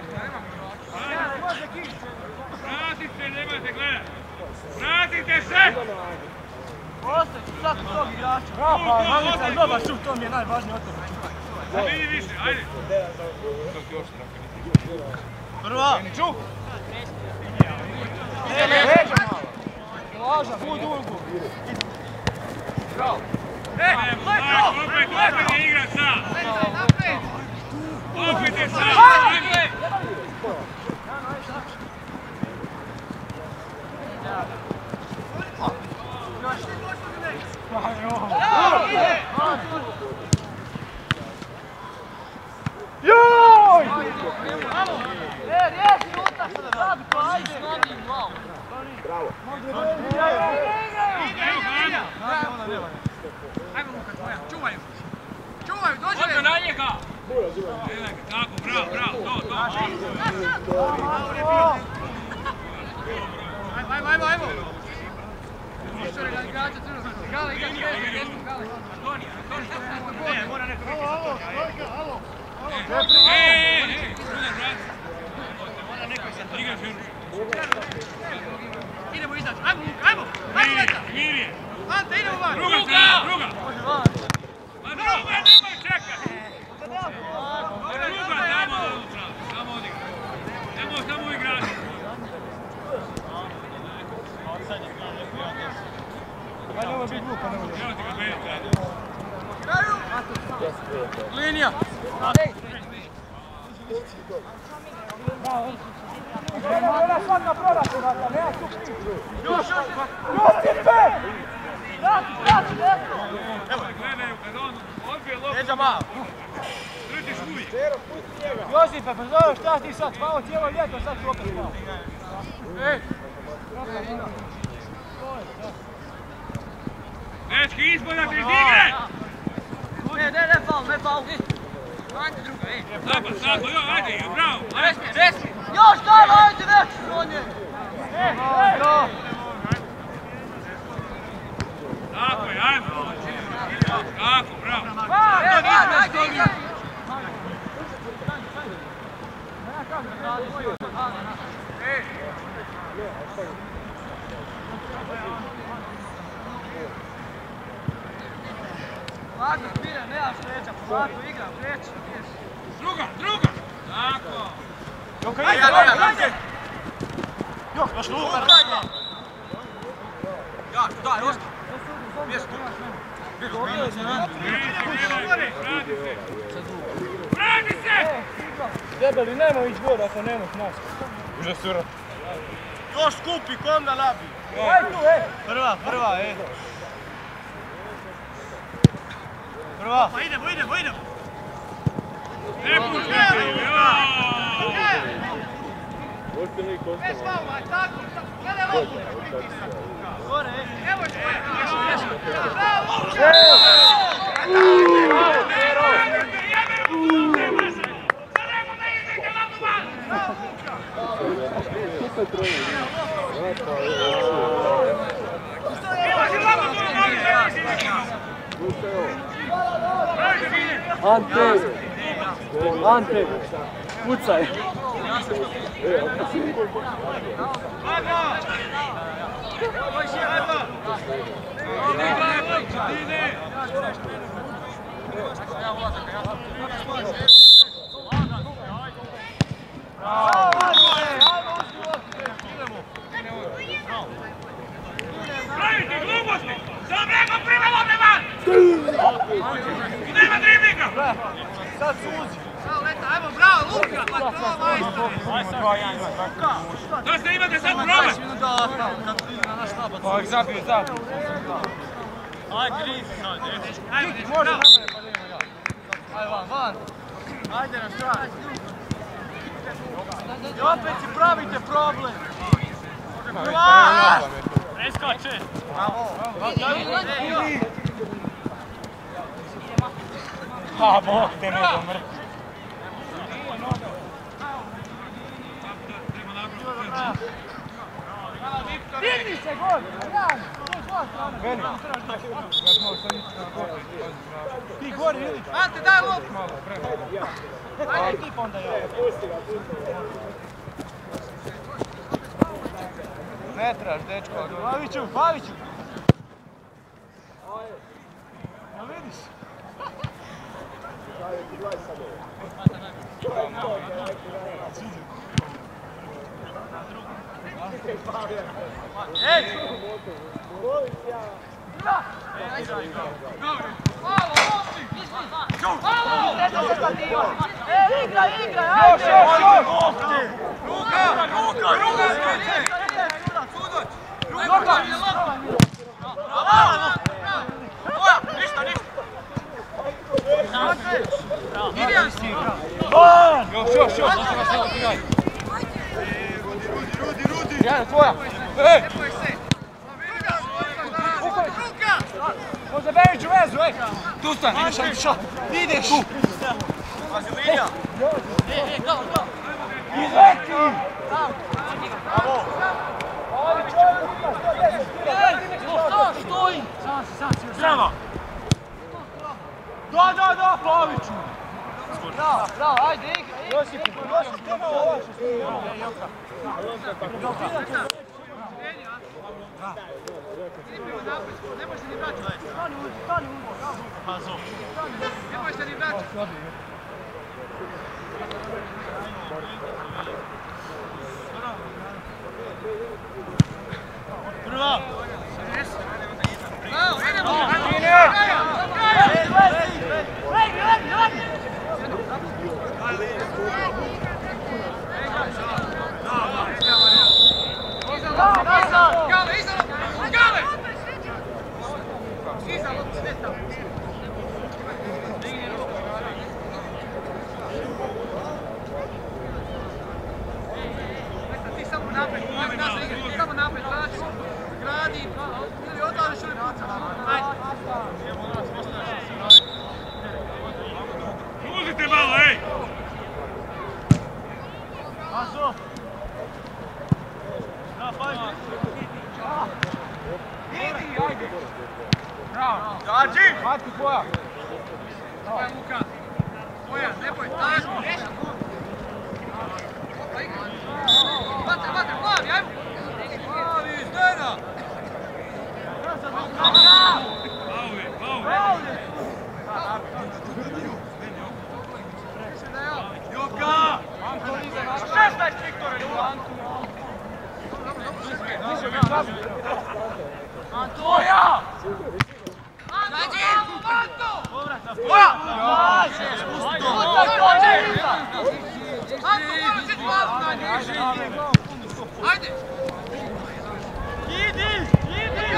[SPEAKER 3] Vratite, nemojte gledati! Vratite se!
[SPEAKER 1] Ostaj, sad u tog igrača. Bravo, pa, Manica, dobar šut, to mi je najvažnije od toga.
[SPEAKER 3] Vidi više, ajde!
[SPEAKER 1] Prva! Čuk! Leđa malo! Laža, bud ugu! Bravo!
[SPEAKER 3] E, opet, opet je igra sam!
[SPEAKER 2] Napred!
[SPEAKER 3] Opet je sam! Ajde!
[SPEAKER 1] Joj! E, riješi utak, sad, pa ajde! Bravo!
[SPEAKER 2] Ajmo, Luka, tvoja, čuvaj ju! Čuvaj ju, dođi!
[SPEAKER 3] Odmah na njega! Tako, bravo, bravo, to, to!
[SPEAKER 2] Ajmo, ajmo, ajmo, ajmo! Išore na igrača crnog. Gale, igrač desno, desno, Gale.
[SPEAKER 3] Antonija, Antonija! Ne, mora neko biti sa toga.
[SPEAKER 2] Alo, alo!
[SPEAKER 3] Ej, ej, ej! Mora neko sa toga. Igraš još.
[SPEAKER 2] Idemo izaći, ajmo Luka, ajmo! Ajmo Leta!
[SPEAKER 3] Mirje!
[SPEAKER 2] Ante, idemo van!
[SPEAKER 3] Druga strana, druga!
[SPEAKER 1] Može van.
[SPEAKER 3] Ma druga, nemoj čekati! Druga,
[SPEAKER 1] Ajde, ovo je biti glupo, ne može.
[SPEAKER 3] Evo ti ga meni, ajde.
[SPEAKER 2] Linija!
[SPEAKER 1] Ona svaka proračun, nema tu križu. Josipe! Vrati, vrati, desno!
[SPEAKER 3] Evo, gledaju, kad on odbije loptu.
[SPEAKER 2] Neđa malo!
[SPEAKER 3] Držiš uvijek.
[SPEAKER 1] Josipe, pa zove šta ti sad spao cijelo ljeto, sad ću opet spao.
[SPEAKER 2] Ej!
[SPEAKER 3] Dečki, ispodate iz igre!
[SPEAKER 1] Ne, ne, ne faul, ne faul.
[SPEAKER 2] Ajde druga, ej!
[SPEAKER 3] Tako, tako, jo, ajde, bravo.
[SPEAKER 2] Resmi, resmi!
[SPEAKER 1] Još daj, ajde već! On je! E, e, no!
[SPEAKER 3] Tako je, ajmo. Tako, bravo.
[SPEAKER 2] E, van, ajde, igraj! Ej!
[SPEAKER 1] Lako, Spire, nemaš kreća, polako igram, kreći.
[SPEAKER 3] Druga, druga. Tako.
[SPEAKER 1] Ajde, ajde, ajde! Još, još luka, luka!
[SPEAKER 2] Ja, daj, ostav! Mjesto!
[SPEAKER 3] Vrati se!
[SPEAKER 1] Debeli, nemoj ići gore ako nemaš nas.
[SPEAKER 3] Uže sura.
[SPEAKER 1] Još skupi, kom da nabi. Ajde tu, e! Prva, prva, e! Prva! Pa idemo, idemo, idemo!
[SPEAKER 3] Ne puštajte, joj!
[SPEAKER 2] Bez faula, tako! Gledaj lopu!
[SPEAKER 1] Gore, e!
[SPEAKER 2] Evo će, jesu, jesu! Bravo!
[SPEAKER 1] Ante! Ante! Pucaj!
[SPEAKER 3] Pravite gluposti! Sam rekao prima lopte van! Nema driblinga!
[SPEAKER 1] Sad suzi!
[SPEAKER 2] Bravo, Leta, ajmo, bravo, Luka! Pa to, majstor!
[SPEAKER 3] Da ste imate sad problem!
[SPEAKER 1] Pa ih zabio, zabio. Ajde, grizi sad,
[SPEAKER 2] Ajmo,
[SPEAKER 1] Kiki,
[SPEAKER 2] dečki,
[SPEAKER 1] može
[SPEAKER 2] bravo!
[SPEAKER 1] na mene, pa nema ja. Ajde van, van. Ajde na stranu. I opet si pravite problem. Prva! Preskoče. Bravo. Ha, Bog te ne domr. Digni se, gol! Veli. Ti gori, vidi.
[SPEAKER 2] Ante, daj lopu!
[SPEAKER 1] Ajde ti pa onda ja. Ne trebaš, dečko. Paviću, Paviću! Ja vidiš? Ej! E, igraj, igraj, ajde! Još, još, još!
[SPEAKER 2] Luka! Luka! Luka! Sudoć! Luka! Koja? Ništa, ništa! Idijal si!
[SPEAKER 1] Van!
[SPEAKER 2] Još, još, još!
[SPEAKER 1] Rudi, Rudi! Jana, tvoja! Ej!
[SPEAKER 2] Lepoj se! Luka!
[SPEAKER 1] Možda Bević u vezu, ej! Tu stan, ideš, ajde, šat! Ideš!
[SPEAKER 2] Pazi, linija!
[SPEAKER 1] E, e, go, go! Izleti! Bravo! Ovi čovjek ima sto deset! Sto, stoj! Bravo! Da, da, da, Paviću! Bravo, bravo, ajde, igraj! Josip, Josip, te malo lakše s njim.
[SPEAKER 2] Ne možeš ni vraćati.
[SPEAKER 1] Stani uđi, stani uđi.
[SPEAKER 2] Ne možeš ni vraćati.
[SPEAKER 1] Prva!
[SPEAKER 2] Gale, iza lopte! Gale! Iza lopte, ne tamo. Ti samo napred, napred, napred, samo napred, traži, gradi, ili odlažiš ili pucaš. Ajde.
[SPEAKER 3] Uzite malo, ej!
[SPEAKER 1] Paso! Da, paži!
[SPEAKER 2] Idi, ajde! Bravo!
[SPEAKER 1] Dađi!
[SPEAKER 2] Mati tvoja! Tvoja Luka! Tvoja, ne boj, tako! Opa, igra! Vatra, vatra, plavi, ajmo! Plavi, Zdena!
[SPEAKER 3] Pauli, Pauli!
[SPEAKER 1] Joka! šesnaest Viktore, Antoja!
[SPEAKER 2] Zađi! Anto!
[SPEAKER 1] Tvoja! Jaše, spusti to!
[SPEAKER 2] Anto, moraš se glasno, ajde!
[SPEAKER 1] Idi! Idi!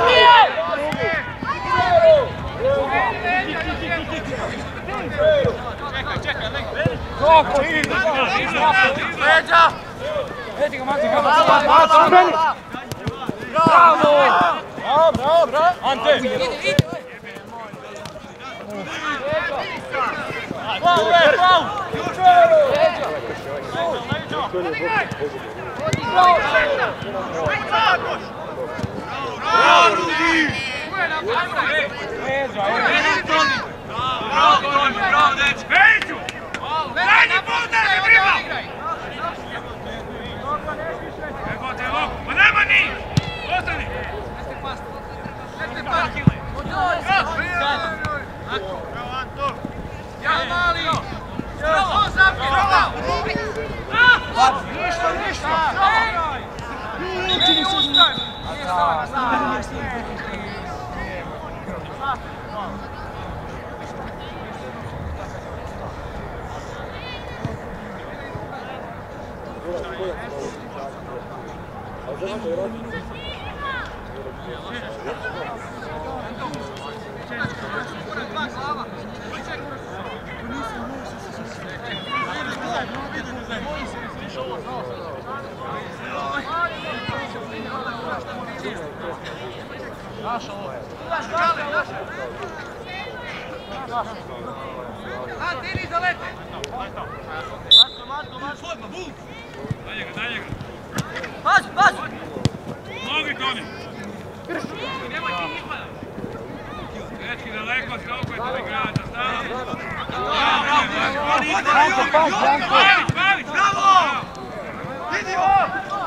[SPEAKER 1] Čekaj, čekaj, nek!
[SPEAKER 2] Kako ide?
[SPEAKER 1] Leđa!
[SPEAKER 2] Eti ga, Mati,
[SPEAKER 1] Bravo,
[SPEAKER 2] kako?
[SPEAKER 1] bravo, bravo!
[SPEAKER 2] Bravo!
[SPEAKER 1] Bravo, bravo! Ante!
[SPEAKER 2] Ide, ide!
[SPEAKER 1] Bravo, bravo!
[SPEAKER 2] Leđa!
[SPEAKER 1] Leđa!
[SPEAKER 2] Bravo!
[SPEAKER 1] Bravo, Rudi!
[SPEAKER 2] Leđa!
[SPEAKER 1] Bravo, Toni, bravo, dečko!
[SPEAKER 3] Peću! Zadnji put da se treba! Evo te loptu, pa nema ni! Ostani!
[SPEAKER 1] Bravo, Anto!
[SPEAKER 2] Ja mali! Bravo, zapije! Bravo!
[SPEAKER 1] Ništa, ništa!
[SPEAKER 2] Nije ustaj! Nije stavaj!
[SPEAKER 1] Naša ovo.
[SPEAKER 2] A, ti ni zalete!
[SPEAKER 1] Marko, Marko, Marko!
[SPEAKER 3] Dalje ga, dalje ga!
[SPEAKER 1] Pazi, pazi!
[SPEAKER 3] Nogi, Toni! Nemoj ti nipada! Dečki, daleko se opet od igrača, stalo! Bravo, bravo! Pavić, Pavić! Bravo!
[SPEAKER 1] Vidi ovo!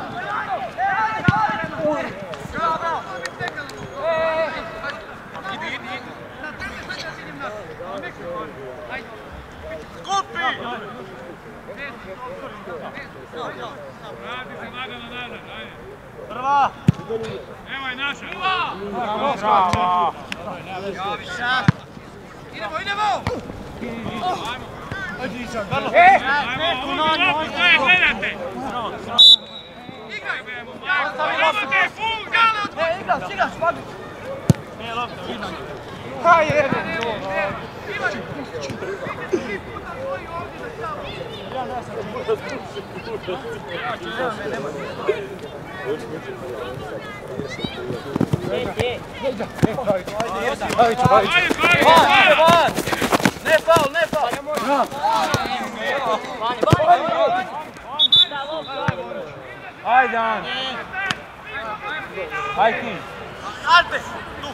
[SPEAKER 2] Idi, idi, idi!
[SPEAKER 1] Skupi!
[SPEAKER 3] Vrati se lagano nazad, ajde!
[SPEAKER 1] Prva!
[SPEAKER 3] Evo je naša!
[SPEAKER 1] Bravo!
[SPEAKER 2] Idemo, idemo!
[SPEAKER 1] Ajde, Ičan, Karlo!
[SPEAKER 3] Ajmo, ovdje loptu stoje, gledate!
[SPEAKER 2] Igraj!
[SPEAKER 3] Evo te, ful, gale od...
[SPEAKER 1] E, igraš, igraš, padu! Nije lopta, vidim.
[SPEAKER 2] Kaj je? Imaš! Tri puta tvoji ovdje da stava!
[SPEAKER 1] Ja ne sam
[SPEAKER 3] Ajde, Pavić!
[SPEAKER 1] Ne faul, ne faul!
[SPEAKER 2] Ajde, An! Ajde ti!
[SPEAKER 1] Ante! Tu!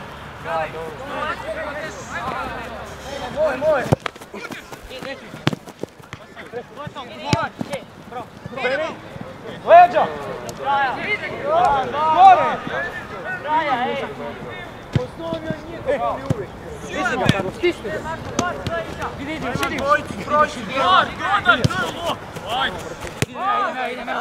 [SPEAKER 1] Moj, moj!
[SPEAKER 2] Leđa! Gore! Osnovio njih! Stisni ga, Karlo, stisni ga! Idi, idi, idi!
[SPEAKER 1] Proći, Gordon, Gordon, Gordon! Ajde!
[SPEAKER 2] Ideme, ideme!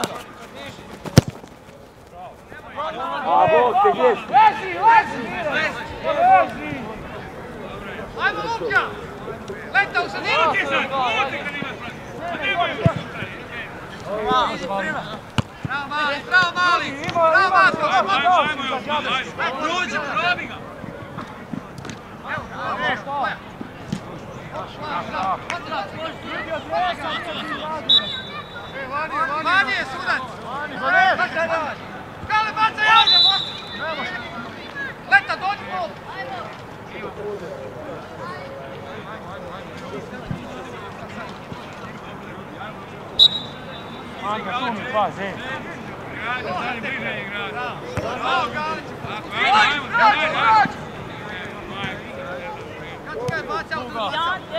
[SPEAKER 2] A, Bog te gdjesi! Lezi, lezi! Lezi! Ajmo, Lukja! Leta u sredinu!
[SPEAKER 3] Luki sad, luki kad imaš prati! Pa nemoj u sutra,
[SPEAKER 1] Idi, prima!
[SPEAKER 2] Bravo mali, bravo mali! Bravo Matko!
[SPEAKER 3] Ajmo, ajmo, ajmo, ajmo! Prođi, probi ga!
[SPEAKER 2] Evo, evo, Vani je sudac! Kale, bacaj javlja! Leta, dođi pol!
[SPEAKER 1] Anka, tu mi dva, zem.
[SPEAKER 3] Gradi, stani bliže igrati.
[SPEAKER 2] Bravo, Galiću!
[SPEAKER 3] Ajmo, ajmo, ajmo, ajmo!
[SPEAKER 2] Kad ti kaj baca u drugu?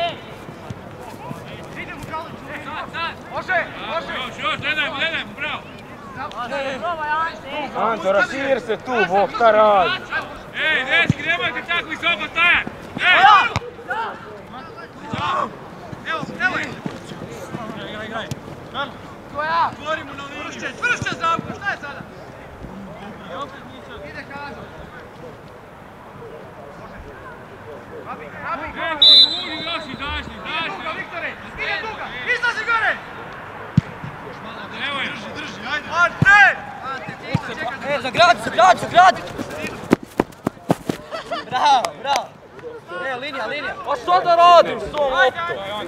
[SPEAKER 2] Idem u Galiću! Sad, sad! Može, može!
[SPEAKER 3] Još, još, ne dajmo, ne dajmo, bravo!
[SPEAKER 4] Anto, rašir se tu, Bog, šta radi?
[SPEAKER 3] Ej, dečki, nemojte tako visoko stajati! Ej!
[SPEAKER 2] Evo, evo je!
[SPEAKER 1] Igraj, igraj.
[SPEAKER 2] Koja? Tvori mu na liniju. Vršće, vršće Zdravko, šta je sada? Ide Kažo. Rabi, rabi.
[SPEAKER 3] Dečki, uđi još i zašli, zašli!
[SPEAKER 2] Duga, Viktore! Ide duga! Izlazi gore!
[SPEAKER 3] Evo je!
[SPEAKER 1] Drži, ajde.
[SPEAKER 2] Ante! Ante, ti čekaj.
[SPEAKER 5] E, zagradi, zagradi, zagradi! Bravo, bravo! E, linija, linija! Pa što da radim s tom loptom?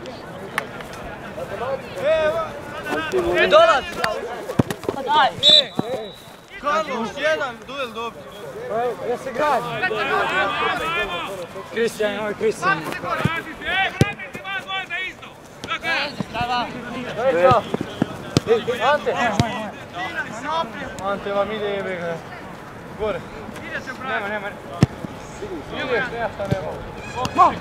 [SPEAKER 5] Ne dolazi, bravo! Pa daj!
[SPEAKER 1] Carlos, jedan duel dobio.
[SPEAKER 4] Ja se gradi.
[SPEAKER 3] Ajmo, ajmo!
[SPEAKER 4] Kristijan, ovo je Kristijan.
[SPEAKER 2] Vrati se gore!
[SPEAKER 3] Vrati se, ej, vrati se, vas dvojite isto! Dakle,
[SPEAKER 4] Ante! Ante vam ide jebe ga. Gore.
[SPEAKER 2] Ide se u
[SPEAKER 4] Nema,
[SPEAKER 2] pravi.
[SPEAKER 4] nema. Ideš, ja šta ne mogu.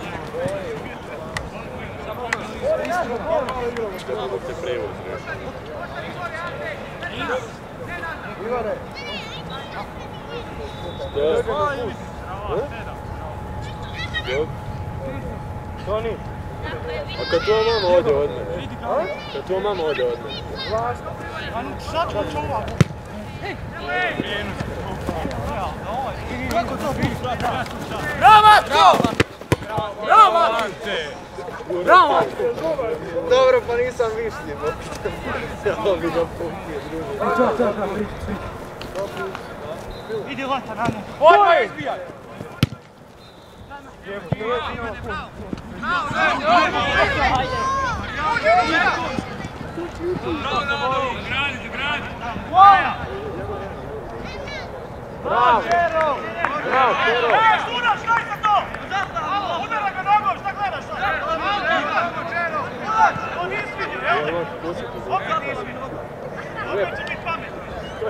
[SPEAKER 4] Ivane. Toni.
[SPEAKER 6] A kad tvoja mama ode od mene? Kad tvoja mama ode od mene?
[SPEAKER 1] Sad ću ovako. Kako to bi?
[SPEAKER 5] Bravo, Matko! Bravo, Matko! Bravo, Matko!
[SPEAKER 4] Dobro, pa nisam višljivo. Ovo bi ga pokrio, drugi.
[SPEAKER 1] Idi lata, rano.
[SPEAKER 5] Odmah izbijaj!
[SPEAKER 3] bravo, bravo! Gradite, gradite!
[SPEAKER 4] Bravo! Bravo, Pero!
[SPEAKER 1] E, Štunac, kaj se to? Udara ga nogom, šta gledaš sad? Štunac, on nisi vidio, jel? Opet nisi vidio. Opet će biti pametno.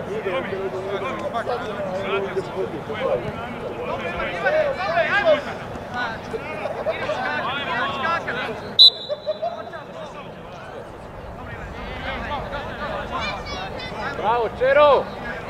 [SPEAKER 4] Bravo, Čero!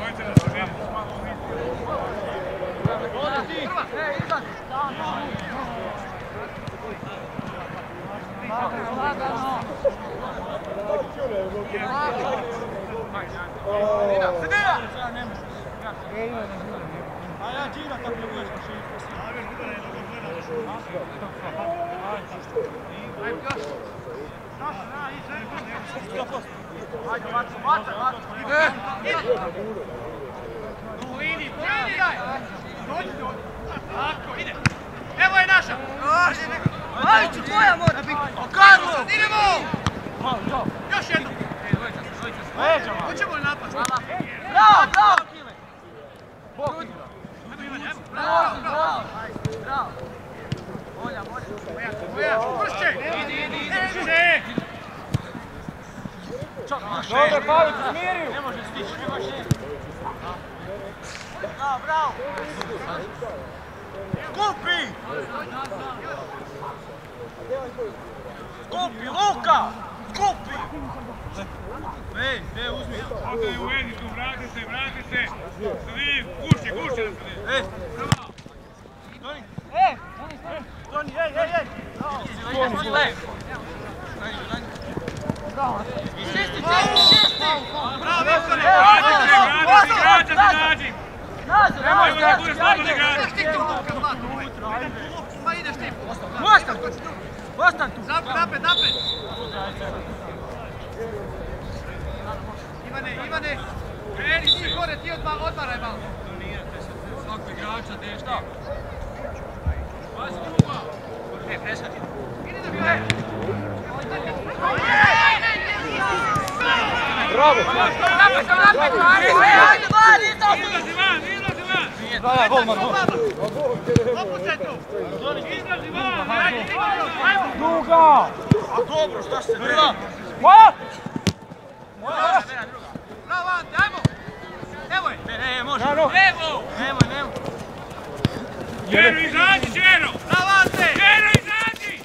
[SPEAKER 1] A ja džira tako budeš na šeji. Ajde, Matko, Matko, Matko.
[SPEAKER 2] U liniji, po liniji daj! Dođi, dođi. Tako, ide. Evo je naša.
[SPEAKER 5] Majiću, tvoja mora!
[SPEAKER 2] Karlo, idemo! Još jednom.
[SPEAKER 1] Leđama.
[SPEAKER 2] Hoćemo li napad?
[SPEAKER 5] Bravo, bravo, Kile!
[SPEAKER 2] Evo, Ivan, evo. Bravo, bravo.
[SPEAKER 5] Bravo! Bolja, bolja!
[SPEAKER 2] Boja, vršće! Idi, idi, idi, vršće!
[SPEAKER 4] Dobro, Pavić, smiriju!
[SPEAKER 1] Ne može stići, ne može.
[SPEAKER 5] Bravo, bravo!
[SPEAKER 1] Skupi! Skupi, Luka! Skupi! Ej, ej, uzmi.
[SPEAKER 3] Ostaje u Editu, vrati se, vrati se! Da vidim, guši, guši da se ne...
[SPEAKER 1] Ej,
[SPEAKER 3] Bravo!
[SPEAKER 1] Toni! Ej! Toni, ej, ej, ej! Toni, lej!
[SPEAKER 5] Čisti, čisti, čisti!
[SPEAKER 2] Bravo, Viktore!
[SPEAKER 3] Vratite se, vratite se, igrača se nađi!
[SPEAKER 5] Nazad,
[SPEAKER 3] Nemoj da
[SPEAKER 5] nazad!
[SPEAKER 3] bude slobodni igrač!
[SPEAKER 2] Ideš ti tu, Luka, Vlad. Pa ideš ti.
[SPEAKER 1] Ostan tu! Ostan tu!
[SPEAKER 2] Zdravko, napred, napred! Ivane, Ivane, kreni ti gore, ti odmaraj malo. Svako igrača, dešta. Pazi druga. Ne, preskati. Idi da bi je.
[SPEAKER 5] Bravo!
[SPEAKER 2] Napad, napad, ajde, ajde, van,
[SPEAKER 3] Izlazi van, izlazi van!
[SPEAKER 1] Da, da, gol, man, gol.
[SPEAKER 2] Opucaj tu.
[SPEAKER 3] Izlazi van, ajde, ajde!
[SPEAKER 5] Duga!
[SPEAKER 1] A dobro, šta se bila?
[SPEAKER 5] Moja!
[SPEAKER 2] Bravo, Ante, ajmo. Evo je.
[SPEAKER 1] Ne, ne, može.
[SPEAKER 5] Bravo!
[SPEAKER 2] Evo.
[SPEAKER 1] Nemoj, nemoj.
[SPEAKER 3] Čero, izađi, Čero!
[SPEAKER 2] Bravo, Ante.
[SPEAKER 3] Čero, izađi!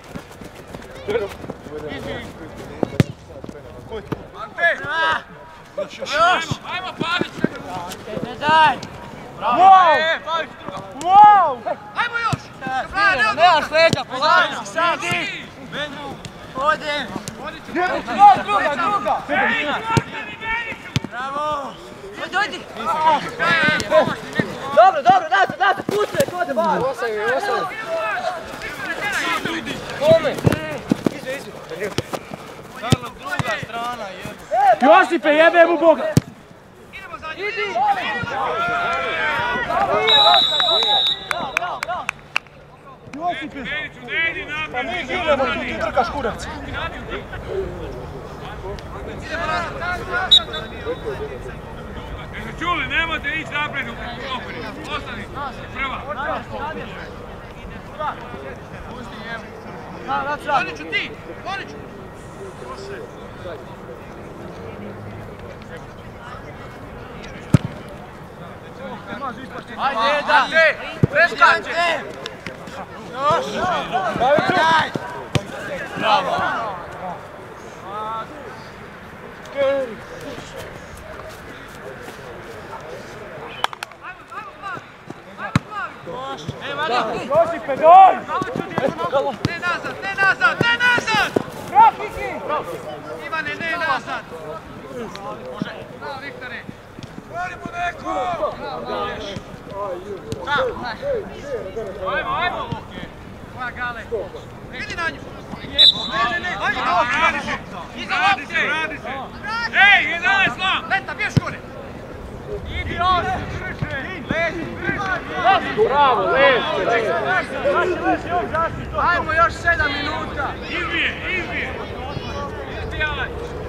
[SPEAKER 2] Ante.
[SPEAKER 1] Još.
[SPEAKER 3] Ajmo, Pavić!
[SPEAKER 1] Ne daj. Bravo.
[SPEAKER 5] Wow!
[SPEAKER 1] E, Pavić druga.
[SPEAKER 5] Wow!
[SPEAKER 2] Ajmo još.
[SPEAKER 1] Smireno, nemaš leđa, polagano.
[SPEAKER 3] Sadi!
[SPEAKER 1] Odem.
[SPEAKER 5] Druga, druga, druga!
[SPEAKER 3] Ej, Zlatan i Beniću!
[SPEAKER 1] Bravo.
[SPEAKER 2] Dojdi.
[SPEAKER 5] Dobro, dobro, dajte, dajte, pucaj, kode, bar!
[SPEAKER 4] Ostavi, ostavi.
[SPEAKER 5] Kome?
[SPEAKER 1] Karlo, druga strana, jebe.
[SPEAKER 5] Josipe, jebe mu Boga!
[SPEAKER 2] Idemo za njim.
[SPEAKER 5] Idi! Josipe!
[SPEAKER 3] Beniću, ne idi napred!
[SPEAKER 5] Mi živimo, tu ti trkaš kurac!
[SPEAKER 2] Idemo nazad.
[SPEAKER 3] Jeste čuli, nemojte ići napred u operi. Ostani, prva.
[SPEAKER 1] Pusti njemu.
[SPEAKER 2] Goniću ti. Goniću.
[SPEAKER 1] Ajde, da. Preskače. Još. Daj. Bravo. E, Mario.
[SPEAKER 5] Josipe, doj!
[SPEAKER 2] Ne nazad, ne nazad, ne nazad.
[SPEAKER 5] Bravo, Kiki!
[SPEAKER 2] Ivane, ne nazad. Bravo, Viktore. Volimo neko.
[SPEAKER 1] Ajmo, ajmo.
[SPEAKER 2] Moja Gale. Vidi na nju.
[SPEAKER 1] Ne, ne, ne.
[SPEAKER 2] Ajde,
[SPEAKER 3] Radi se,
[SPEAKER 2] iza
[SPEAKER 3] radi se,
[SPEAKER 2] lopte.
[SPEAKER 3] radi se! Ej, jedanaest slam!
[SPEAKER 2] Leta, bješ gore.
[SPEAKER 1] Idi ovdje. Lezi.
[SPEAKER 5] Bravo, lepo!
[SPEAKER 1] Ajmo još sedam minuta.
[SPEAKER 3] Izbije, izbije!
[SPEAKER 2] Izbijaj.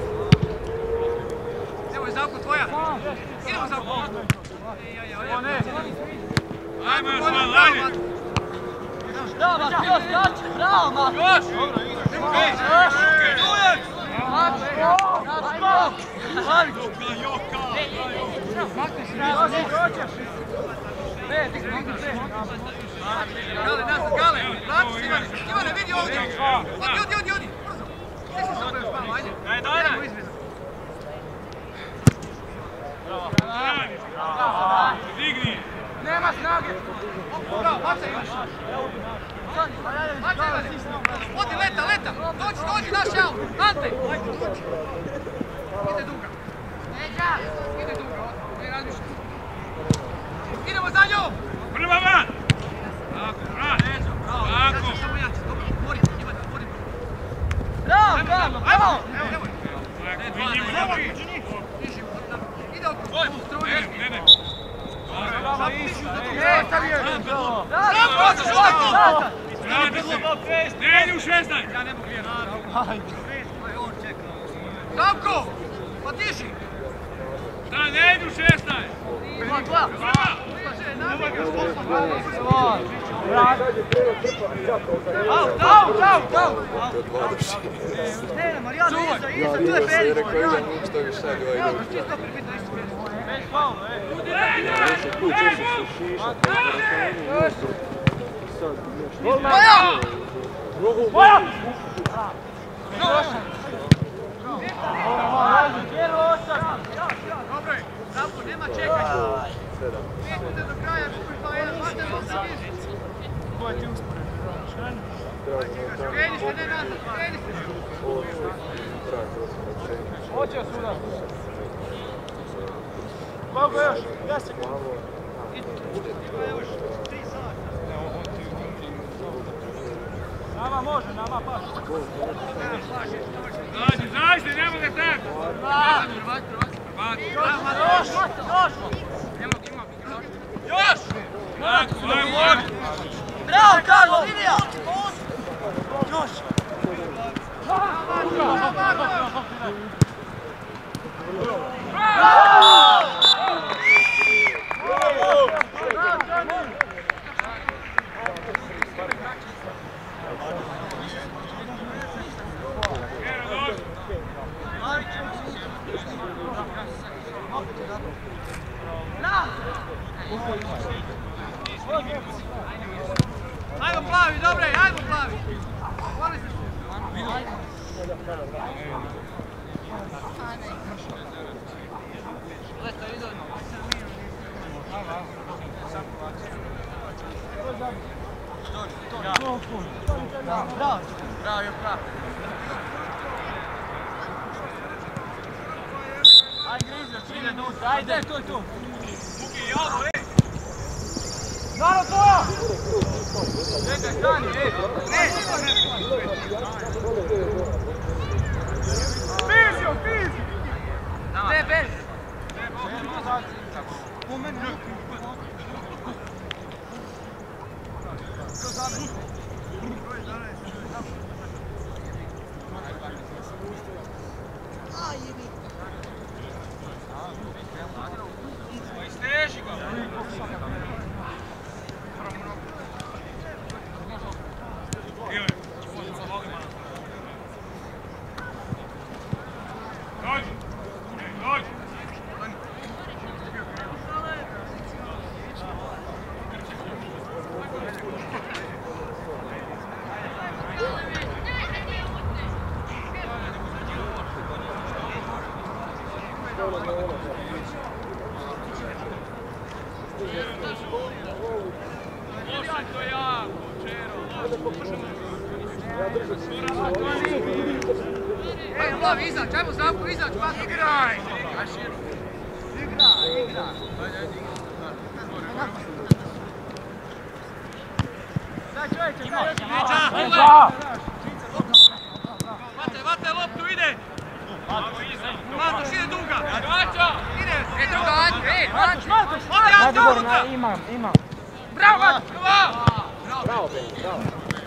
[SPEAKER 2] Evo je Zavko tvoja. Idemo Zavko.
[SPEAKER 3] Ajmo još malo, ajde!
[SPEAKER 1] Bravo, još, jače, bravo, Marko.
[SPEAKER 3] Još!
[SPEAKER 1] Ej, još. Ujek. Mačko. Mačko.
[SPEAKER 2] Gale, nazad, Gale. Vrati se, Ivane. Ivane, vidi ovdje. Odi, odi, odi, odi. Brzo. Gdje se zapravo još malo, ajde.
[SPEAKER 3] Daj, daj, daj.
[SPEAKER 2] Idemo izbliza.
[SPEAKER 3] Digni!
[SPEAKER 2] Nema snage. Bravo, bacaj još. Bacaj, Ivane. Odi, leta, leta. Dođi, dođi, naš jav. Ante. Ide duga. Ide duga, odi. Ne razmišljaj. Idemo za njom.
[SPEAKER 3] Prva van! Tako, bravo!
[SPEAKER 2] Bravo,
[SPEAKER 3] Tako!
[SPEAKER 2] jače, samo jače. Dobro, mori, Ivane, mori.
[SPEAKER 1] Bravo, bravo, bravo.
[SPEAKER 2] Evo, evo.
[SPEAKER 3] Tako, mi njima dobri!
[SPEAKER 2] Ide oko.
[SPEAKER 3] Ne, ne, ne!
[SPEAKER 1] Bravo, išu.
[SPEAKER 2] Bravo, bravo.
[SPEAKER 3] Radi se! Ne idi u šesnaest!
[SPEAKER 2] Ja ne mogu vjerati. Davko, pa tiši.
[SPEAKER 3] Da, ne idi u šesnaest! Prva!
[SPEAKER 1] Out, out, out, out. Ne, Marijana, iza, iza, tu je Perić.
[SPEAKER 4] Rekao idem u što ga šalju ovaj ljudi.
[SPEAKER 2] Čisto pripita, isto pripita.
[SPEAKER 1] Bez faul, ej.
[SPEAKER 2] Moja!
[SPEAKER 5] Moja!
[SPEAKER 2] Dobro je, Davko, nema čekanja. Pet minuta do kraja, gubi pa jedan, vatel vam se vizi. Kreni se, ne nazad, kreni se.
[SPEAKER 5] Hoće suda. Koliko još? deset sekundi. Nama može, nama paš.
[SPEAKER 3] Zađi, zađi, nema ga tako!
[SPEAKER 2] Vrati, vrati, vrati. Još! Još! Još!
[SPEAKER 1] Bravo, Karlo, Livija! Još!
[SPEAKER 2] Ajmo plavi, dobre, ajmo plavi! Voli se!
[SPEAKER 1] Bravo, bravo, bravo. Ajde, Grizzlies, ide nutra, ajde, to je tu.
[SPEAKER 3] Buki, javo, ej!
[SPEAKER 1] Naro tvoja! Čekaj, stani, ej!
[SPEAKER 2] Ne!
[SPEAKER 1] Fizio, fizio!
[SPEAKER 2] Ne, bez!
[SPEAKER 1] Po meni,
[SPEAKER 3] Steži ga! Ili, dođi! Dođi! Loše to jako, Čero, loše.
[SPEAKER 2] Ajmo, plavi, izaći, ajmo Zdravko, izaći, pa igraj!
[SPEAKER 1] igra, igra. Daj čovječe, daj još
[SPEAKER 2] Viđa! Vate, vate, loptu ide! Matoš, ide duga! Ide, e druga, e, Matoš, Matoš! Ode, Ante, unutra!
[SPEAKER 1] Imam, imam.
[SPEAKER 2] Bravo, Matoš!
[SPEAKER 4] Bravo, Ben, bravo.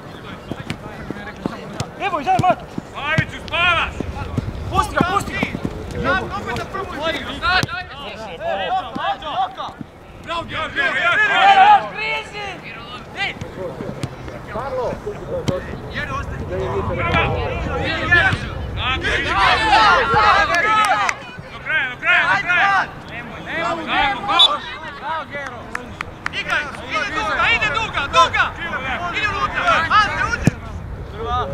[SPEAKER 1] Evo, izaj Matoš!
[SPEAKER 3] Paviću, spavaš!
[SPEAKER 1] Pusti ga, pusti ga!
[SPEAKER 2] Znam, opet da probuješ igru, sad, ajde!
[SPEAKER 1] E, Loka, ajde, Loka!
[SPEAKER 2] Bravo,
[SPEAKER 3] Još,
[SPEAKER 2] Gero,
[SPEAKER 3] još,
[SPEAKER 2] Gero!
[SPEAKER 3] još!
[SPEAKER 1] E, još, krizi!
[SPEAKER 2] Ej!
[SPEAKER 4] Karlo!
[SPEAKER 2] Gero, ostaje!
[SPEAKER 3] Prva!
[SPEAKER 2] Gero, Gero!
[SPEAKER 3] Tako,
[SPEAKER 2] Gero,
[SPEAKER 3] idi!
[SPEAKER 2] Gero!
[SPEAKER 3] Do kraja, do kraja, do
[SPEAKER 2] Ajde,
[SPEAKER 3] kraja!
[SPEAKER 2] van!
[SPEAKER 3] Tako, tako!
[SPEAKER 1] Bravo, Gero!
[SPEAKER 2] Igraj, ide duga, ide duga, duga! Ide unutra, Ante, uđe!
[SPEAKER 1] Prva!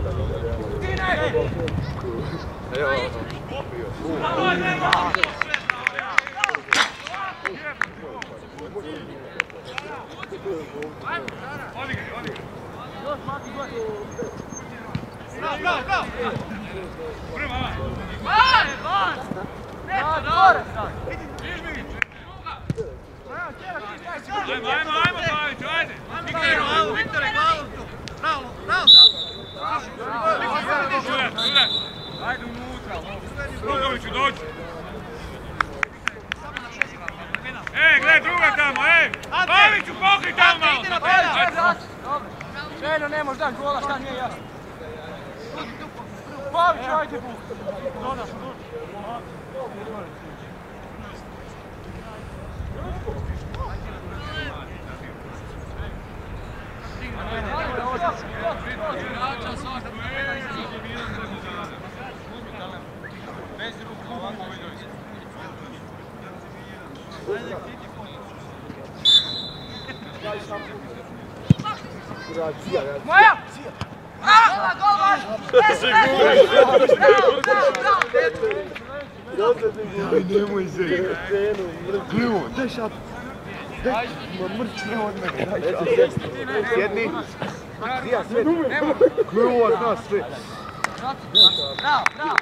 [SPEAKER 3] Odigraj, odigraj!
[SPEAKER 2] Bravo, bravo, bravo!
[SPEAKER 3] Prva, van!
[SPEAKER 2] Van! Van!
[SPEAKER 1] Bravo, gore!
[SPEAKER 3] Ajmo, ajmo, ajmo, Paviću, ajde!
[SPEAKER 2] Viktore, glavu, Viktore, glavu tu! Bravo, bravo, bravo!
[SPEAKER 3] Sudar, sudar! Ajde unutra, Rukoviću, dođi! Ej, gledaj druga tamo, ej! Paviću, pokri tamo malo!
[SPEAKER 2] Ide na pena!
[SPEAKER 1] Dobro. Šeno, ne možeš dati gola, šta nije jasno. Pavić, ajde Buk. Dodaš, dodaš. Bez ruku, ovako vidio se.
[SPEAKER 2] Moja! Gola, gola!
[SPEAKER 4] Aj, nemoj se igrati. Klivo, daj šapu. Daj, ma mrčne od mene. Daj šapu. Sjedni. Ja, sve. Klivo od nas sve.
[SPEAKER 1] Bravo, bravo.